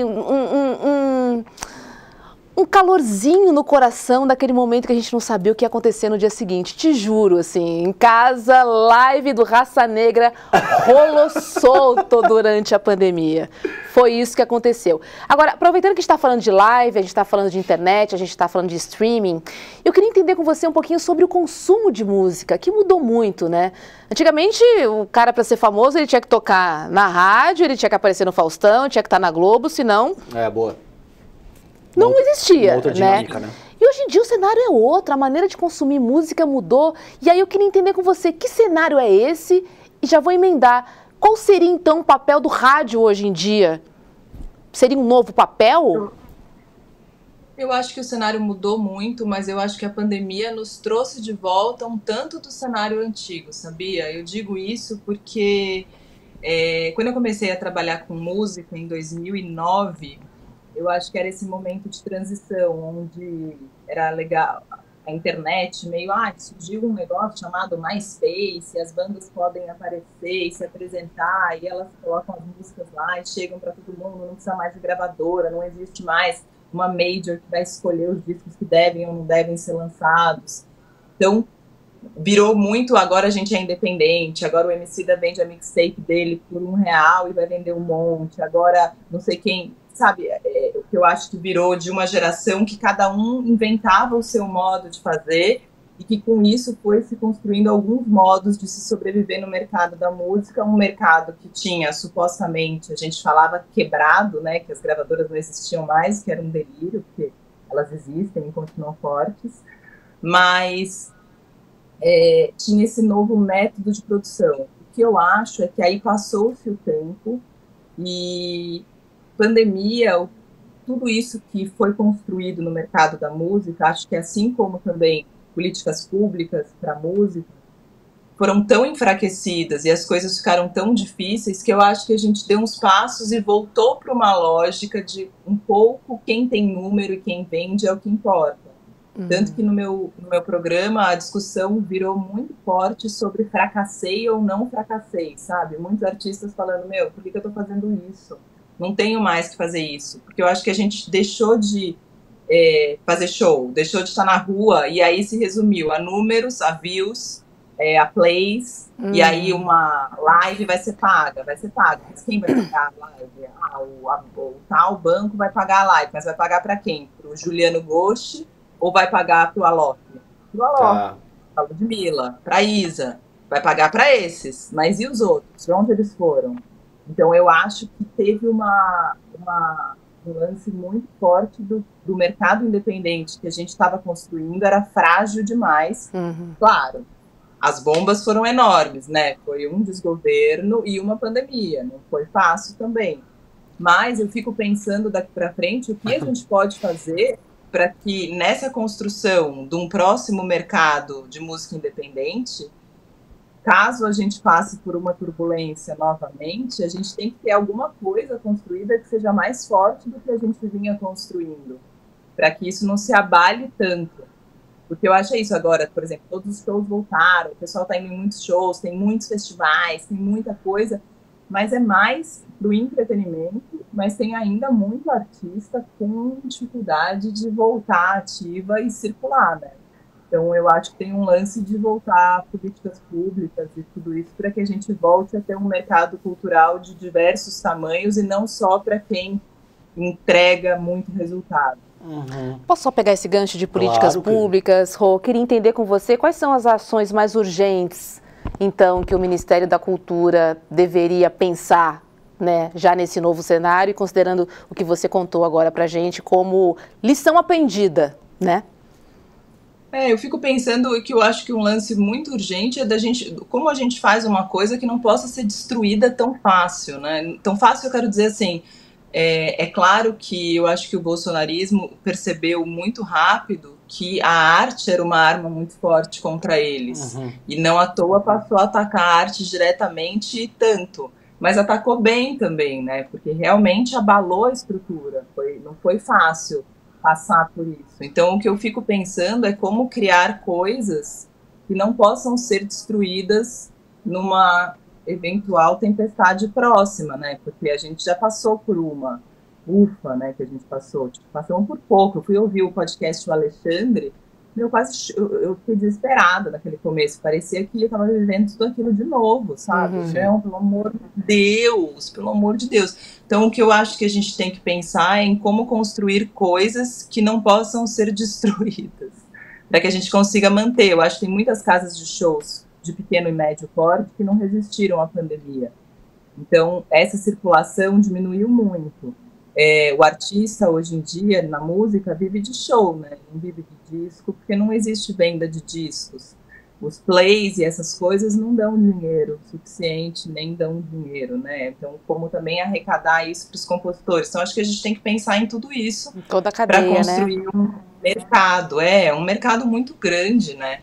um calorzinho no coração daquele momento que a gente não sabia o que ia acontecer no dia seguinte. Te juro, assim, em casa, live do Raça Negra rolou solto durante a pandemia. Foi isso que aconteceu. Agora, aproveitando que a gente está falando de live, a gente está falando de internet, a gente está falando de streaming, eu queria entender com você um pouquinho sobre o consumo de música, que mudou muito, né? Antigamente, o cara, para ser famoso, ele tinha que tocar na rádio, ele tinha que aparecer no Faustão, tinha que estar na Globo, senão... boa. Não existia, outra dinâmica, né? E hoje em dia o cenário é outro, a maneira de consumir música mudou. E aí eu queria entender com você que cenário é esse e já vou emendar. Qual seria então o papel do rádio hoje em dia? Seria um novo papel? Eu acho que o cenário mudou muito, mas eu acho que a pandemia nos trouxe de volta um tanto do cenário antigo, sabia? Eu digo isso porque Quando eu comecei a trabalhar com música em 2009, eu acho que era esse momento de transição, onde era legal, a internet meio, surgiu um negócio chamado MySpace, as bandas podem aparecer e se apresentar, e elas colocam as músicas lá e chegam para todo mundo, não precisa mais de gravadora, não existe mais uma major que vai escolher os discos que devem ou não devem ser lançados. Então, virou muito, agora a gente é independente, agora o Emicida vende a mixtape dele por R$1 e vai vender um monte, agora não sei quem... Sabe, o que eu acho que virou de uma geração que cada um inventava o seu modo de fazer e que com isso foi se construindo alguns modos de se sobreviver no mercado da música, um mercado que tinha, supostamente, a gente falava quebrado, né, que as gravadoras não existiam mais, que era um delírio, porque elas existem e continuam fortes, mas tinha esse novo método de produção. O que eu acho é que aí passou-se o tempo e... pandemia, tudo isso que foi construído no mercado da música, acho que assim como também políticas públicas para a música, foram tão enfraquecidas e as coisas ficaram tão difíceis que eu acho que a gente deu uns passos e voltou para uma lógica de um pouco quem tem número e quem vende é o que importa. Tanto que no meu programa a discussão virou muito forte sobre fracassei ou não fracassei, sabe? Muitos artistas falando, por que eu estou fazendo isso? Não tenho mais que fazer isso, porque eu acho que a gente deixou de fazer show, deixou de estar na rua, e aí se resumiu a números, a views, a plays, e aí uma live vai ser paga, mas quem vai pagar a live? O tal banco vai pagar a live, mas vai pagar para quem? Para o Juliano Ghost ou vai pagar para o Alok? Para o Alok, para a Ludmilla, para a Isa, vai pagar para esses, mas e os outros? Para onde eles foram? Então, eu acho que teve um lance muito forte do mercado independente que a gente estava construindo, era frágil demais. Claro, as bombas foram enormes, né? Foi um desgoverno e uma pandemia, não foi fácil também. Mas eu fico pensando daqui para frente o que a gente pode fazer para que nessa construção de um próximo mercado de música independente, caso a gente passe por uma turbulência novamente, a gente tem que ter alguma coisa construída que seja mais forte do que a gente vinha construindo, para que isso não se abale tanto. Porque eu acho isso agora, por exemplo, todos os shows voltaram, o pessoal está indo em muitos shows, tem muitos festivais, tem muita coisa, mas é mais para o entretenimento, mas tem ainda muito artista com dificuldade de voltar ativa e circular, né? Então, eu acho que tem um lance de voltar a políticas públicas e tudo isso para que a gente volte a ter um mercado cultural de diversos tamanhos e não só para quem entrega muito resultado. Posso só pegar esse gancho de políticas públicas, Rô? Queria entender com você quais são as ações mais urgentes, então, que o Ministério da Cultura deveria pensar, né, já nesse novo cenário, e considerando o que você contou agora para a gente como lição aprendida, né? Eu fico pensando que eu acho que um lance muito urgente é da gente, como a gente faz uma coisa que não possa ser destruída tão fácil, né? Tão fácil, eu quero dizer assim, é claro que eu acho que o bolsonarismo percebeu muito rápido que a arte era uma arma muito forte contra eles. E não à toa passou a atacar a arte diretamente tanto. Mas atacou bem também, né? Porque realmente abalou a estrutura. Não foi fácil passar por isso. Então, o que eu fico pensando é como criar coisas que não possam ser destruídas numa eventual tempestade próxima, né? Porque a gente já passou por uma né? Que a gente passou. Passamos por pouco. Eu fui ouvir o podcast do Alexandre, eu fiquei desesperada naquele começo. Parecia que eu estava vivendo tudo aquilo de novo, sabe? Não, pelo amor de Deus, pelo amor de Deus. Então, o que eu acho que a gente tem que pensar é em como construir coisas que não possam ser destruídas, para que a gente consiga manter. Eu acho que tem muitas casas de shows de pequeno e médio porte que não resistiram à pandemia. Então, essa circulação diminuiu muito. O artista, hoje em dia, na música, vive de show, né? Não vive de disco, porque não existe venda de discos. Os plays e essas coisas não dão dinheiro suficiente, nem dão dinheiro, né? Então, como também arrecadar isso para os compositores? Então, acho que a gente tem que pensar em tudo isso toda a cadeia, para construir, né, um mercado. Um mercado muito grande, né?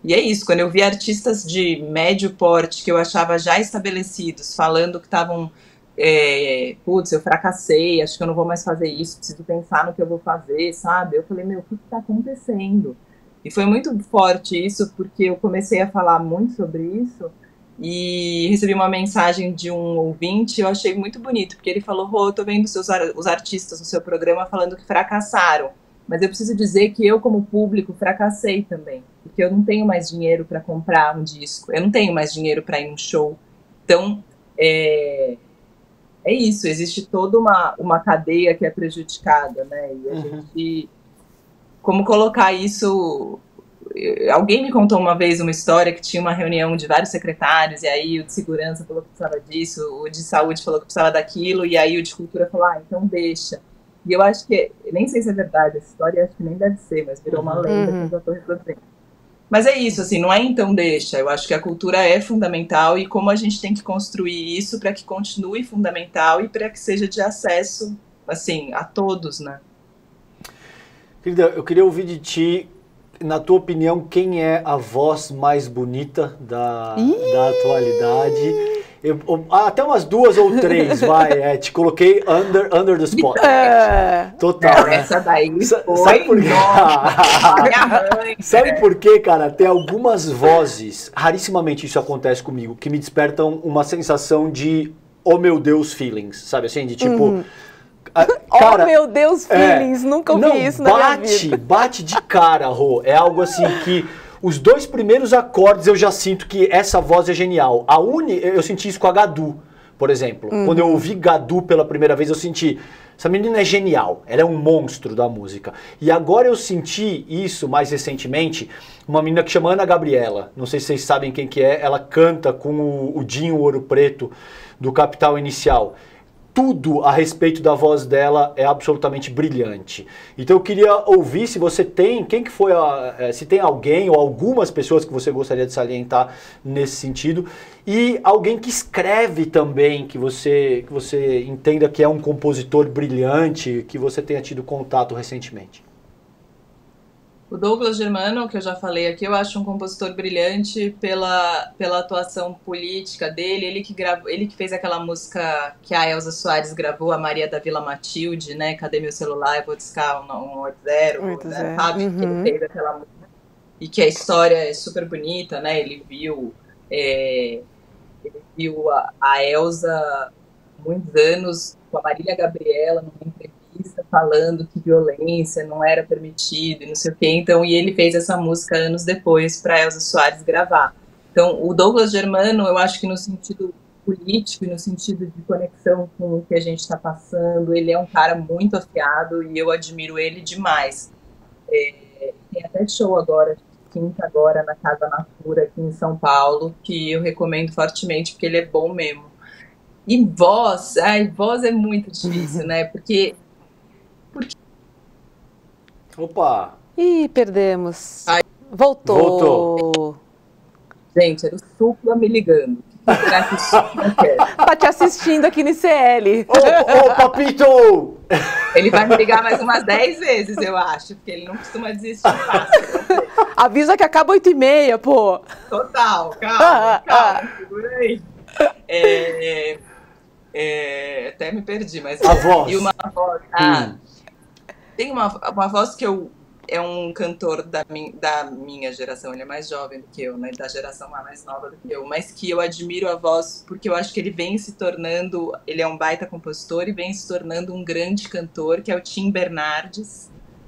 E é isso, quando eu vi artistas de médio porte que eu achava já estabelecidos, falando que estavam, putz, eu fracassei, acho que eu não vou mais fazer isso, preciso pensar no que eu vou fazer, sabe? Eu falei, meu, o que está acontecendo? E foi muito forte isso, porque eu comecei a falar muito sobre isso e recebi uma mensagem de um ouvinte, eu achei muito bonito, porque ele falou, Rô, eu tô vendo os artistas no seu programa falando que fracassaram, mas eu preciso dizer que eu, como público, fracassei também, porque eu não tenho mais dinheiro para comprar um disco, eu não tenho mais dinheiro para ir num show. Então, é isso, existe toda uma cadeia que é prejudicada, né? E a gente... Como colocar isso... Alguém me contou uma vez uma história que tinha uma reunião de vários secretários, e aí o de segurança falou que precisava disso, o de saúde falou que precisava daquilo, e aí o de cultura falou, então deixa. E eu acho que, nem sei se é verdade, essa história acho que nem deve ser, mas virou uma lenda que eu já estou reproduzindo. Mas é isso, assim, não é então deixa. Eu acho que a cultura é fundamental e como a gente tem que construir isso para que continue fundamental e para que seja de acesso, assim, a todos, né? Querida, eu queria ouvir de ti, na tua opinião, quem é a voz mais bonita da atualidade? Até umas 2 ou 3, vai. Te coloquei under the spot. Total. Né? Essa daí foi. Sabe por quê? Sabe por quê, cara? Tem algumas vozes, rarissimamente isso acontece comigo, que me despertam uma sensação de, oh meu Deus, feelings. Sabe assim? De tipo... Cara, oh meu Deus, feelings. Nunca ouvi isso na minha vida. Bate de cara, Rô. É algo assim que... Os 2 primeiros acordes eu já sinto que essa voz é genial. Eu senti isso com a Gadu, por exemplo. Quando eu ouvi Gadu pela primeira vez, eu senti... Essa menina é genial, ela é um monstro da música. E agora eu senti isso, mais recentemente, uma menina que chama Ana Gabriela. Não sei se vocês sabem quem que é. Ela canta com o Dinho Ouro Preto, do Capital Inicial. Tudo a respeito da voz dela é absolutamente brilhante. Então eu queria ouvir se você tem, se tem alguém ou algumas pessoas que você gostaria de salientar nesse sentido, e alguém que escreve também, que você entenda que é um compositor brilhante, que você tenha tido contato recentemente. O Douglas Germano, que eu já falei aqui, eu acho um compositor brilhante pela atuação política dele. Ele que fez aquela música que a Elza Soares gravou, a Maria da Vila Matilde, né? Cadê meu celular? Eu vou discar 180, né? Sabe? Que ele fez aquela música. E que a história é super bonita, né? Ele viu a Elza muitos anos com a Marília Gabriela numa entrevista falando que violência não era permitido e não sei o quê. Então, e ele fez essa música anos depois para Elza Soares gravar. Então, o Douglas Germano, eu acho que no sentido político e no sentido de conexão com o que a gente está passando, ele é um cara muito afiado e eu admiro ele demais. Tem até show agora, quinta agora, na Casa Natura, aqui em São Paulo, que eu recomendo fortemente, porque ele é bom mesmo. E voz é muito difícil, né? Porque... Opa! Ih, perdemos. Voltou. Gente, era o Supla me ligando. O que será que o Supla quer? Tá te assistindo aqui no ICL. Ô, papito! Ele vai me ligar mais umas 10 vezes, eu acho, porque ele não costuma desistir fácil. Avisa que acaba 8h30, pô. Total, calma, segura aí. Até me perdi, mas... A voz. E uma voz... Tem uma voz que é um cantor da minha geração, ele é mais jovem do que eu, né, da geração mais nova do que eu, mas que eu admiro a voz porque eu acho que ele vem se tornando, ele é um baita compositor e vem se tornando um grande cantor, que é o Tim Bernardes.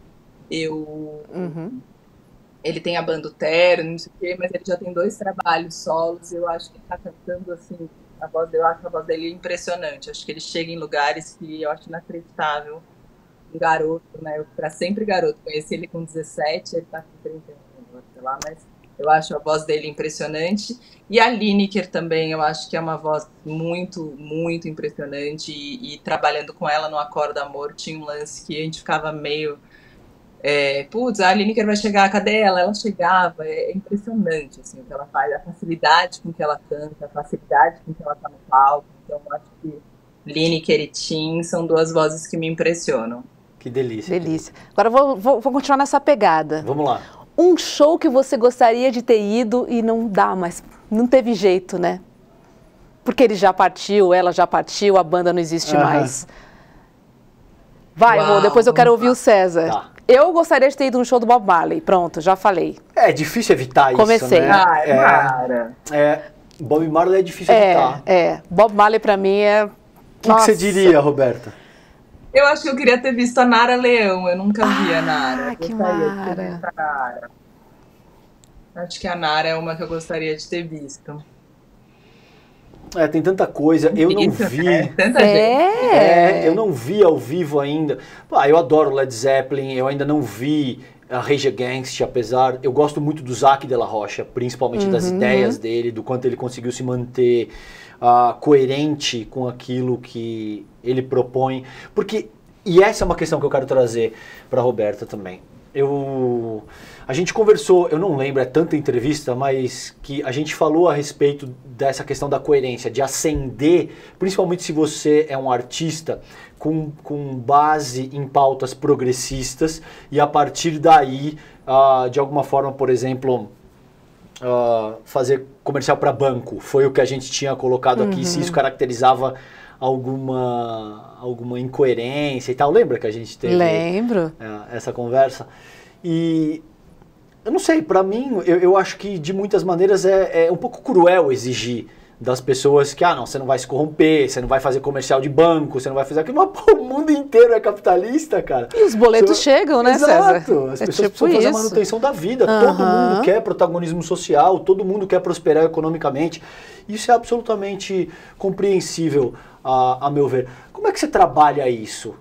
Ele tem a banda Terno, não sei o quê, mas ele já tem 2 trabalhos solos e eu acho que ele tá cantando assim, eu acho a voz dele impressionante, acho que ele chega em lugares que eu acho inacreditável. Um garoto, né? Pra sempre garoto. Conheci ele com 17, ele tá com 31, sei lá, mas eu acho a voz dele impressionante. E a Lineker também, eu acho que é uma voz muito, muito impressionante. E trabalhando com ela no Acorda Amor, tinha um lance que a gente ficava meio... putz, a Lineker vai chegar, cadê ela? Ela chegava, é impressionante assim, o que ela faz, a facilidade com que ela canta, a facilidade com que ela tá no palco. Então, eu acho que Lineker e Tim são 2 vozes que me impressionam. Que delícia. Delícia. Agora vou continuar nessa pegada. Vamos lá. um show que você gostaria de ter ido e não dá mais, não teve jeito, né? Porque ele já partiu, ela já partiu, a banda não existe mais. Vai, amor, depois eu quero ouvir o César. Tá. Eu gostaria de ter ido no show do Bob Marley. Pronto, já falei. É difícil evitar Comecei. isso, né? Bob Marley é difícil evitar. Bob Marley pra mim é... O que você diria, Roberta? Eu acho que eu queria ter visto a Nara Leão. Eu nunca vi a Nara. Ah, que mara. Acho que a Nara é uma que eu gostaria de ter visto. Tem tanta coisa. Eu não vi. Tanta gente. Eu não vi ao vivo ainda. Eu adoro Led Zeppelin. Eu ainda não vi a Rage Against, apesar... Eu gosto muito do Zac de la Rocha, principalmente das ideias dele, do quanto ele conseguiu se manter coerente com aquilo que ele propõe. E essa é uma questão que eu quero trazer para a Roberta também. A gente conversou, eu não lembro, é tanta entrevista, mas que a gente falou a respeito dessa questão da coerência, de acender, principalmente se você é um artista com base em pautas progressistas e a partir daí, de alguma forma, por exemplo, fazer comercial para banco. Foi o que a gente tinha colocado aqui, se isso caracterizava alguma incoerência e tal. Lembra que a gente teve essa conversa? E eu não sei, pra mim, eu acho que de muitas maneiras é um pouco cruel exigir das pessoas que, não, você não vai se corromper, você não vai fazer comercial de banco, você não vai fazer aquilo, mas o mundo inteiro é capitalista, cara. E os boletos chegam, né, César? Exato, as pessoas precisam fazer a manutenção da vida, todo mundo quer protagonismo social, todo mundo quer prosperar economicamente, isso é absolutamente compreensível, a meu ver. Como é que você trabalha isso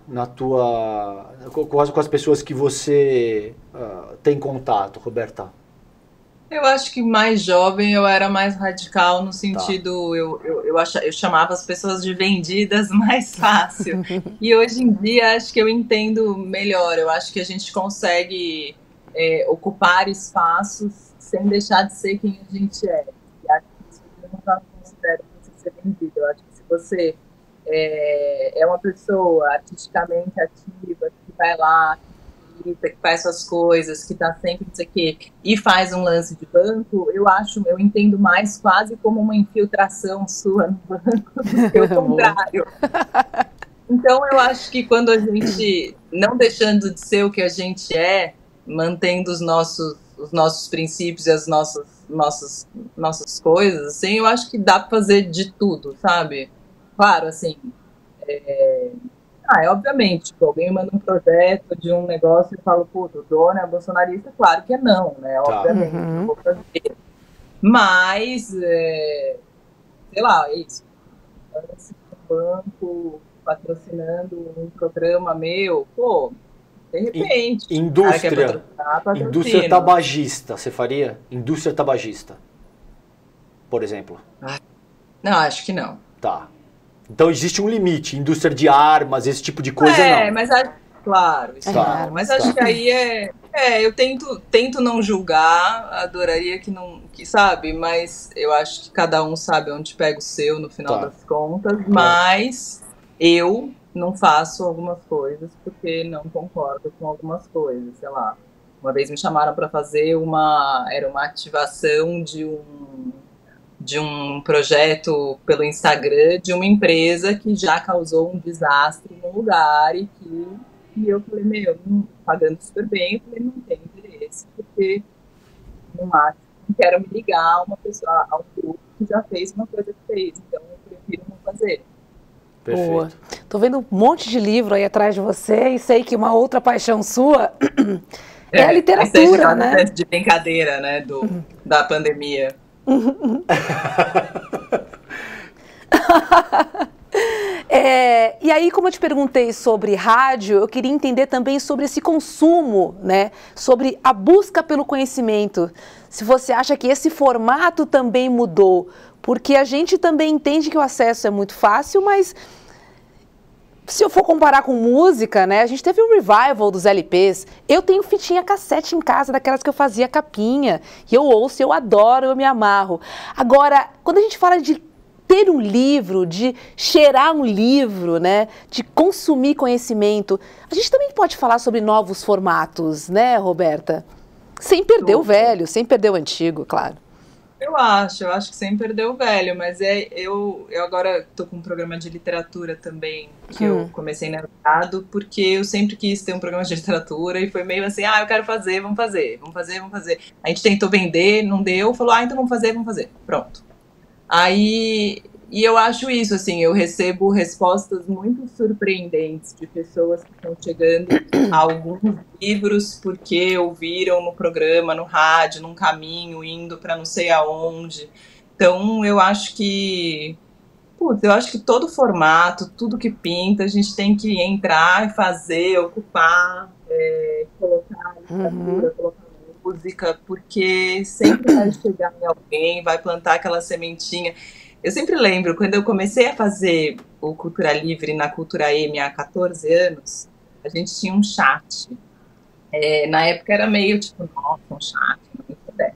com as pessoas que você tem contato, Roberta? Eu acho que mais jovem eu era mais radical no sentido, eu chamava as pessoas de vendidas mais fácil. E hoje em dia acho que eu entendo melhor. Eu acho que a gente consegue ocupar espaços sem deixar de ser quem a gente é. E acho que isso eu não considero você ser vendido. Eu acho que se você é uma pessoa artisticamente ativa, que vai lá, que faz suas coisas, que tá sempre não sei o quê, e faz um lance de banco, eu entendo mais quase como uma infiltração sua no banco do que o contrário. Então eu acho que quando a gente, não deixando de ser o que a gente é, mantendo os nossos princípios e as nossas coisas, assim, eu acho que dá pra fazer de tudo, sabe? Claro, assim, obviamente, tipo, alguém manda um projeto de um negócio e fala, puta, o dono é bolsonarista, claro que não, né, obviamente, não vou fazer. Mas, sei lá, é isso, um banco patrocinando um programa meu, pô, de repente. Indústria tabagista, você faria? Indústria tabagista, por exemplo. Não, acho que não. Tá. Então existe um limite, indústria de armas, esse tipo de coisa não. Mas claro, isso mas acho que aí eu tento não julgar, adoraria que sabe, mas eu acho que cada um sabe onde pega o seu no final das contas, mas eu não faço algumas coisas porque não concordo com algumas coisas, sei lá. Uma vez me chamaram para fazer era uma ativação de um projeto pelo Instagram de uma empresa que já causou um desastre no lugar e eu falei, pagando super bem, eu falei, não tem interesse, porque não quero me ligar a uma pessoa, a um grupo que já fez uma coisa que fez, então eu prefiro não fazer. Perfeito. Boa. Tô vendo um monte de livro aí atrás de você e sei que uma outra paixão sua é a literatura, né? De brincadeira, né, da pandemia. E aí, como eu te perguntei sobre rádio, eu queria entender também sobre esse consumo, né? Sobre a busca pelo conhecimento. Se você acha que esse formato também mudou, porque a gente também entende que o acesso é muito fácil, mas se eu for comparar com música, né? A gente teve um revival dos LPs. Eu tenho fitinha cassete em casa, daquelas que eu fazia capinha. E eu ouço, eu adoro, eu me amarro. Agora, quando a gente fala de ter um livro, de cheirar um livro, né? De consumir conhecimento, a gente também pode falar sobre novos formatos, né, Roberta? Sem perder o velho, sem perder o antigo, claro. Eu acho que sem perder o velho, mas eu agora estou com um programa de literatura também, que eu comecei no mercado, porque eu sempre quis ter um programa de literatura e foi meio assim, eu quero fazer, vamos fazer. A gente tentou vender, não deu, falou, então vamos fazer, pronto. Aí, e eu acho isso, assim, eu recebo respostas muito surpreendentes de pessoas que estão chegando a alguns livros porque ouviram no programa, no rádio, num caminho, indo para não sei aonde. Então, eu acho que todo formato, tudo que pinta, a gente tem que entrar e fazer, ocupar, colocar literatura, colocar música, porque sempre vai chegar em alguém, vai plantar aquela sementinha. Eu sempre lembro, quando eu comecei a fazer o Cultura Livre na Cultura M há 14 anos, a gente tinha um chat. Na época era meio tipo, nossa, um chat, não me puder.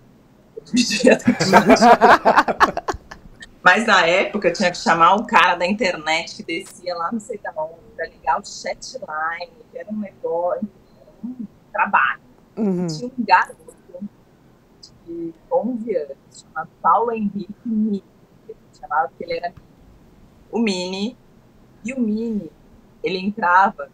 Mas na época eu tinha que chamar o cara da internet que descia lá não sei da onde, para ligar o chatline, que era um negócio, um trabalho. Tinha um garoto de 11 anos, chamado Paulo Henrique Mini, chamava porque ele era o Mini, e o Mini, ele entrava,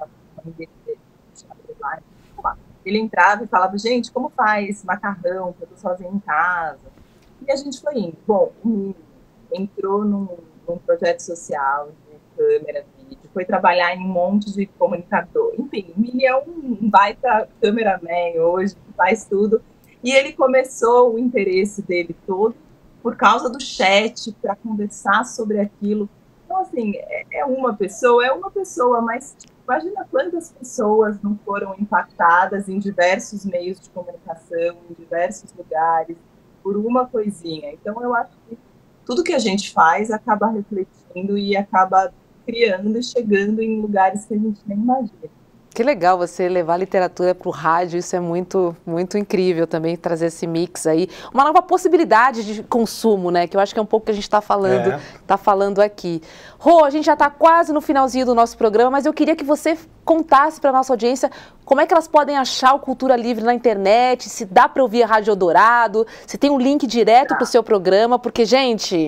ele entrava e falava, gente, como faz macarrão, que eu tô sozinha em casa? E a gente foi indo. Bom, o Mini entrou num projeto social de câmera, vídeo, foi trabalhar em um monte de comunicador. Enfim, o Mini é um baita cameraman hoje, que faz tudo. E ele começou o interesse dele todo por causa do chat, para conversar sobre aquilo. Então, assim, é uma pessoa, mas tipo, imagina quantas pessoas não foram impactadas em diversos meios de comunicação, em diversos lugares, por uma coisinha. Então, eu acho que tudo que a gente faz acaba refletindo e acaba criando e chegando em lugares que a gente nem imagina. Que legal você levar a literatura para o rádio, isso é muito, muito incrível também, trazer esse mix aí. Uma nova possibilidade de consumo, né? Que eu acho que é um pouco que a gente está falando aqui. Rô, a gente já está quase no finalzinho do nosso programa, mas eu queria que você contasse para a nossa audiência como é que elas podem achar o Cultura Livre na internet, se dá para ouvir a Rádio Eldorado, se tem um link direto para o seu programa, porque, gente,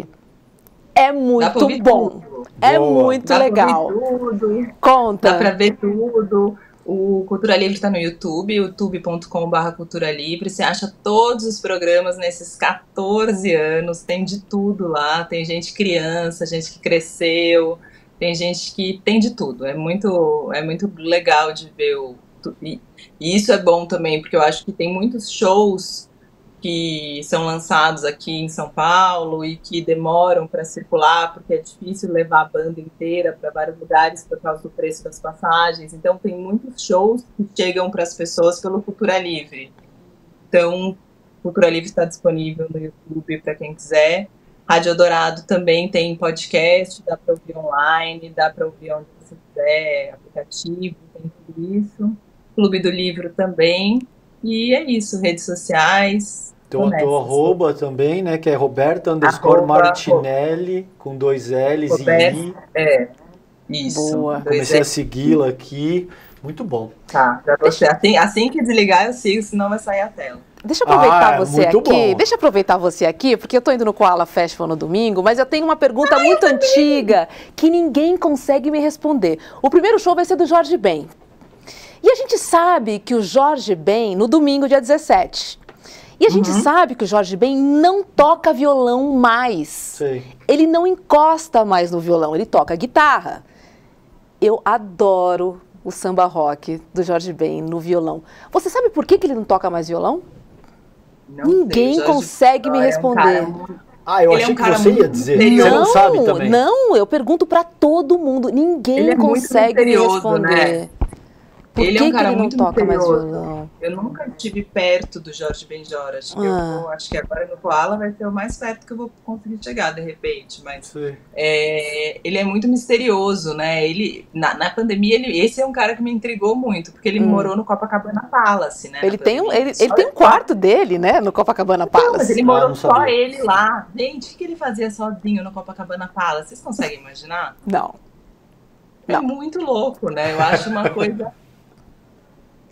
é muito bom. Tudo. É muito legal. Dá pra ver tudo. Conta. Dá pra ver tudo. O Cultura Livre está no YouTube, youtube.com/Cultura Livre. Você acha todos os programas nesses 14 anos. Tem de tudo lá. Tem gente criança, gente que cresceu. Tem gente que tem de tudo. É muito legal de ver. E isso é bom também, porque eu acho que tem muitos shows que são lançados aqui em São Paulo e que demoram para circular, porque é difícil levar a banda inteira para vários lugares por causa do preço das passagens. Então, tem muitos shows que chegam para as pessoas pelo Cultura Livre. Então, Cultura Livre está disponível no YouTube para quem quiser. Rádio Eldorado também tem podcast, dá para ouvir online, dá para ouvir onde você quiser, aplicativo, tem tudo isso. Clube do Livro também. E é isso, redes sociais. Então a tua arroba também, né? Que é Roberta_Martinelli, com 2 L's e I. Isso. Boa. Comecei a segui-la aqui. Muito bom. Tá, já você. Assim que desligar, eu sigo, senão vai sair a tela. Deixa eu aproveitar você aqui. Bom. Deixa eu aproveitar você aqui, porque eu tô indo no Koala Festival no domingo, mas eu tenho uma pergunta muito antiga que ninguém consegue me responder. O primeiro show vai ser do Jorge Ben. E a gente sabe que o Jorge Ben, no domingo, dia 17, e a gente sabe que o Jorge Ben não toca violão mais. Sei. Ele não encosta mais no violão, ele toca guitarra. Eu adoro o samba rock do Jorge Ben no violão. Você sabe por que ele não toca mais violão? Não Ninguém sei, consegue me responder. Eu achei que você ia dizer. Você não sabe também. Não, eu pergunto para todo mundo. Ninguém consegue me responder. Né? Ele é um cara muito toca mais violão? Eu nunca estive perto do Jorge Benjor. Acho que agora no Koala vai ser o mais perto que eu vou conseguir chegar, de repente. Mas ele é muito misterioso, né? Ele, na pandemia, esse é um cara que me intrigou muito, porque ele morou no Copacabana Palace, né? Ele tem um quarto dele, né? No Copacabana Palace. Não, mas ele morou só ele lá. Gente, o que ele fazia sozinho no Copacabana Palace? Vocês conseguem imaginar? Não. É muito louco, né? Eu acho uma coisa...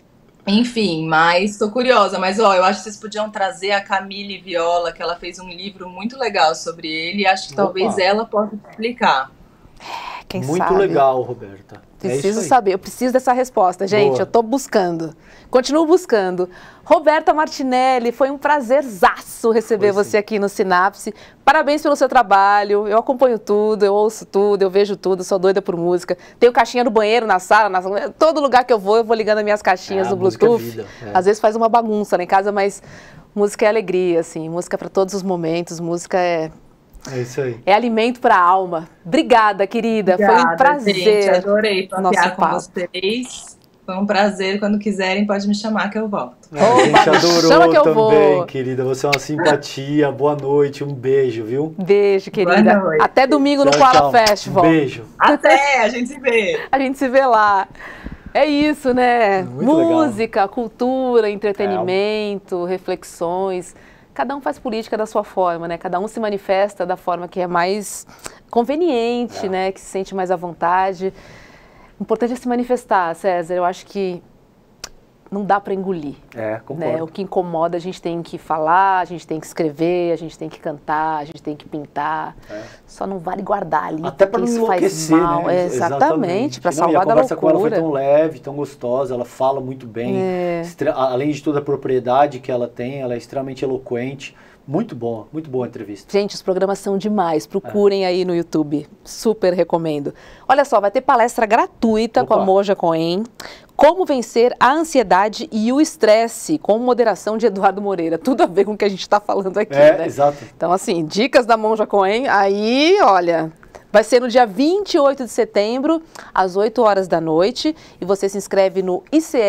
Enfim, mas tô curiosa. Mas, ó, eu acho que vocês podiam trazer a Camille Viola, que ela fez um livro muito legal sobre ele, e acho que talvez ela possa explicar. Quem muito sabe? Legal, Roberta. Preciso saber, eu preciso dessa resposta, gente. Boa. Eu tô buscando. Continuo buscando. Roberta Martinelli, foi um prazerzaço receber você aqui no Sinapse. Parabéns pelo seu trabalho. Eu acompanho tudo, eu ouço tudo, eu vejo tudo, sou doida por música. Tenho caixinha no banheiro, na sala, todo lugar que eu vou ligando as minhas caixinhas no Bluetooth. Às vezes faz uma bagunça lá em casa, mas música é alegria, assim. Música para todos os momentos, música é isso aí. É alimento para a alma. Obrigada, querida. Obrigada, foi um prazer. Gente, adorei papear com vocês. Foi um prazer. Quando quiserem, pode me chamar que eu volto. A gente adorou que eu também, vou. Querida. Você é uma simpatia. Boa noite. Um beijo, viu? Beijo, querida. Até domingo no Koala Festival. Um beijo. Até. A gente se vê. A gente se vê lá. É isso, né? Muito música, legal. Cultura, entretenimento, reflexões. Cada um faz política da sua forma, né? Cada um se manifesta da forma que é mais conveniente, né? Que se sente mais à vontade. O importante é se manifestar, César. Eu acho que não dá para engolir. Concordo. Né? O que incomoda, a gente tem que falar, a gente tem que escrever, a gente tem que cantar, a gente tem que pintar. Só não vale guardar ali. Até para não enlouquecer, mal. Né? Exatamente, para salvar da loucura. A conversa com ela foi tão leve, tão gostosa, ela fala muito bem. Além de toda a propriedade que ela tem, ela é extremamente eloquente. Muito boa a entrevista. Gente, os programas são demais. Procurem aí no YouTube. Super recomendo. Olha só, vai ter palestra gratuita com a Monja Cohen. Como vencer a ansiedade e o estresse, com moderação de Eduardo Moreira. Tudo a ver com o que a gente está falando aqui, né? Exato. Então, assim, dicas da Monja Cohen. Aí, olha, vai ser no dia 28 de setembro, às 8 horas da noite. E você se inscreve no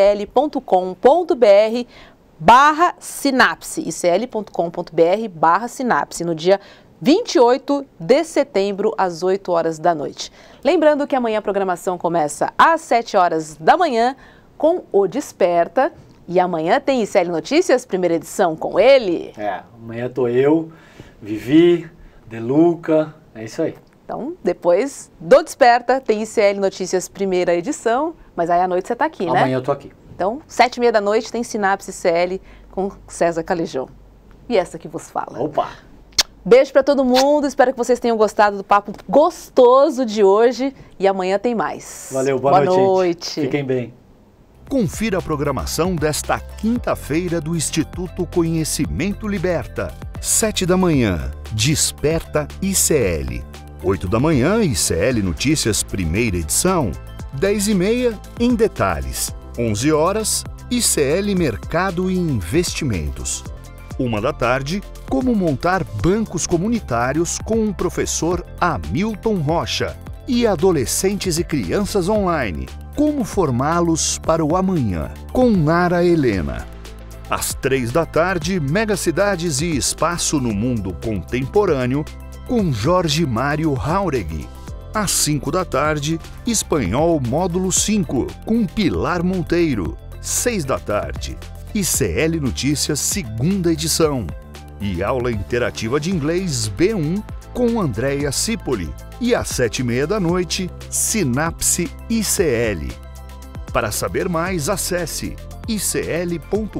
icl.com.br/sinapse, icl.com.br/sinapse, no dia 28 de setembro, às 8 horas da noite. Lembrando que amanhã a programação começa às 7 horas da manhã com o Desperta. E amanhã tem ICL Notícias, primeira edição com ele. Amanhã tô eu, Vivi, Deluca, é isso aí. Então, depois do Desperta, tem ICL Notícias, primeira edição, mas aí à noite você tá aqui, né? Amanhã eu tô aqui. Então, 7h30 da noite tem Sinapse ICL com César Calejão. E essa que vos fala. Opa! Beijo para todo mundo, espero que vocês tenham gostado do papo gostoso de hoje e amanhã tem mais. Valeu, boa noite. Fiquem bem. Confira a programação desta quinta-feira do Instituto Conhecimento Liberta. 7 da manhã, Desperta ICL. 8 da manhã, ICL Notícias, primeira edição. 10h30, Em Detalhes. 11 horas, ICL Mercado e Investimentos. 1 da tarde, Como montar bancos comunitários com o professor Hamilton Rocha. E adolescentes e crianças online. Como formá-los para o amanhã, com Nara Helena. Às 3 da tarde, Megacidades e Espaço no Mundo Contemporâneo, com Jorge Mário Jauregui. Às 5 da tarde, Espanhol Módulo 5, com Pilar Monteiro. 6 da tarde, ICL Notícias, segunda edição. E aula interativa de inglês B1, com Andréia Cipoli. E às 7h30 da noite, Sinapse ICL. Para saber mais, acesse icl.com.br.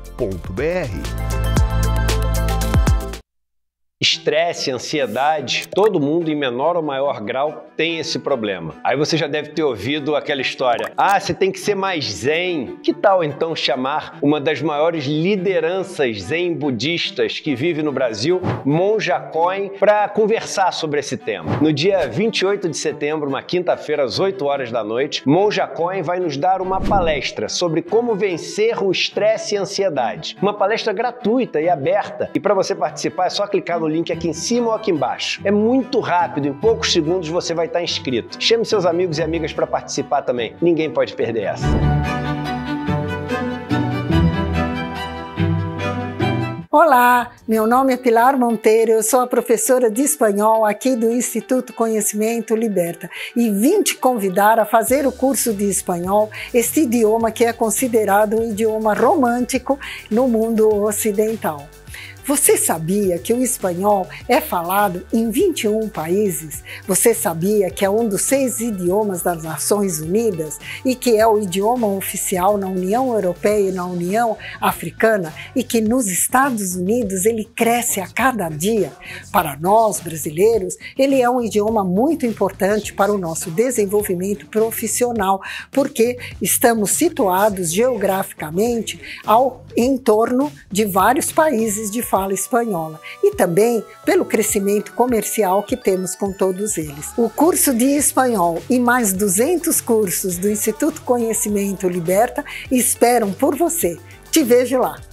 Estresse, ansiedade, todo mundo em menor ou maior grau tem esse problema. Aí você já deve ter ouvido aquela história: ah, você tem que ser mais zen. Que tal então chamar uma das maiores lideranças zen budistas que vive no Brasil, Monja Cohen, para conversar sobre esse tema? No dia 28 de setembro, uma quinta-feira, às 8 horas da noite, Monja Cohen vai nos dar uma palestra sobre como vencer o estresse e a ansiedade. Uma palestra gratuita e aberta. E para você participar é só clicar no link aqui em cima ou aqui embaixo. É muito rápido, em poucos segundos você vai estar inscrito. Chame seus amigos e amigas para participar também. Ninguém pode perder essa. Olá, meu nome é Pilar Monteiro, eu sou a professora de espanhol aqui do Instituto Conhecimento Liberta e vim te convidar a fazer o curso de espanhol, este idioma que é considerado um idioma romântico no mundo ocidental. Você sabia que o espanhol é falado em 21 países? Você sabia que é um dos 6 idiomas das Nações Unidas e que é o idioma oficial na União Europeia e na União Africana e que nos Estados Unidos ele cresce a cada dia? Para nós, brasileiros, ele é um idioma muito importante para o nosso desenvolvimento profissional, porque estamos situados geograficamente em torno de vários países de fala espanhola e também pelo crescimento comercial que temos com todos eles. O curso de espanhol e mais 200 cursos do Instituto Conhecimento Liberta esperam por você. Te vejo lá!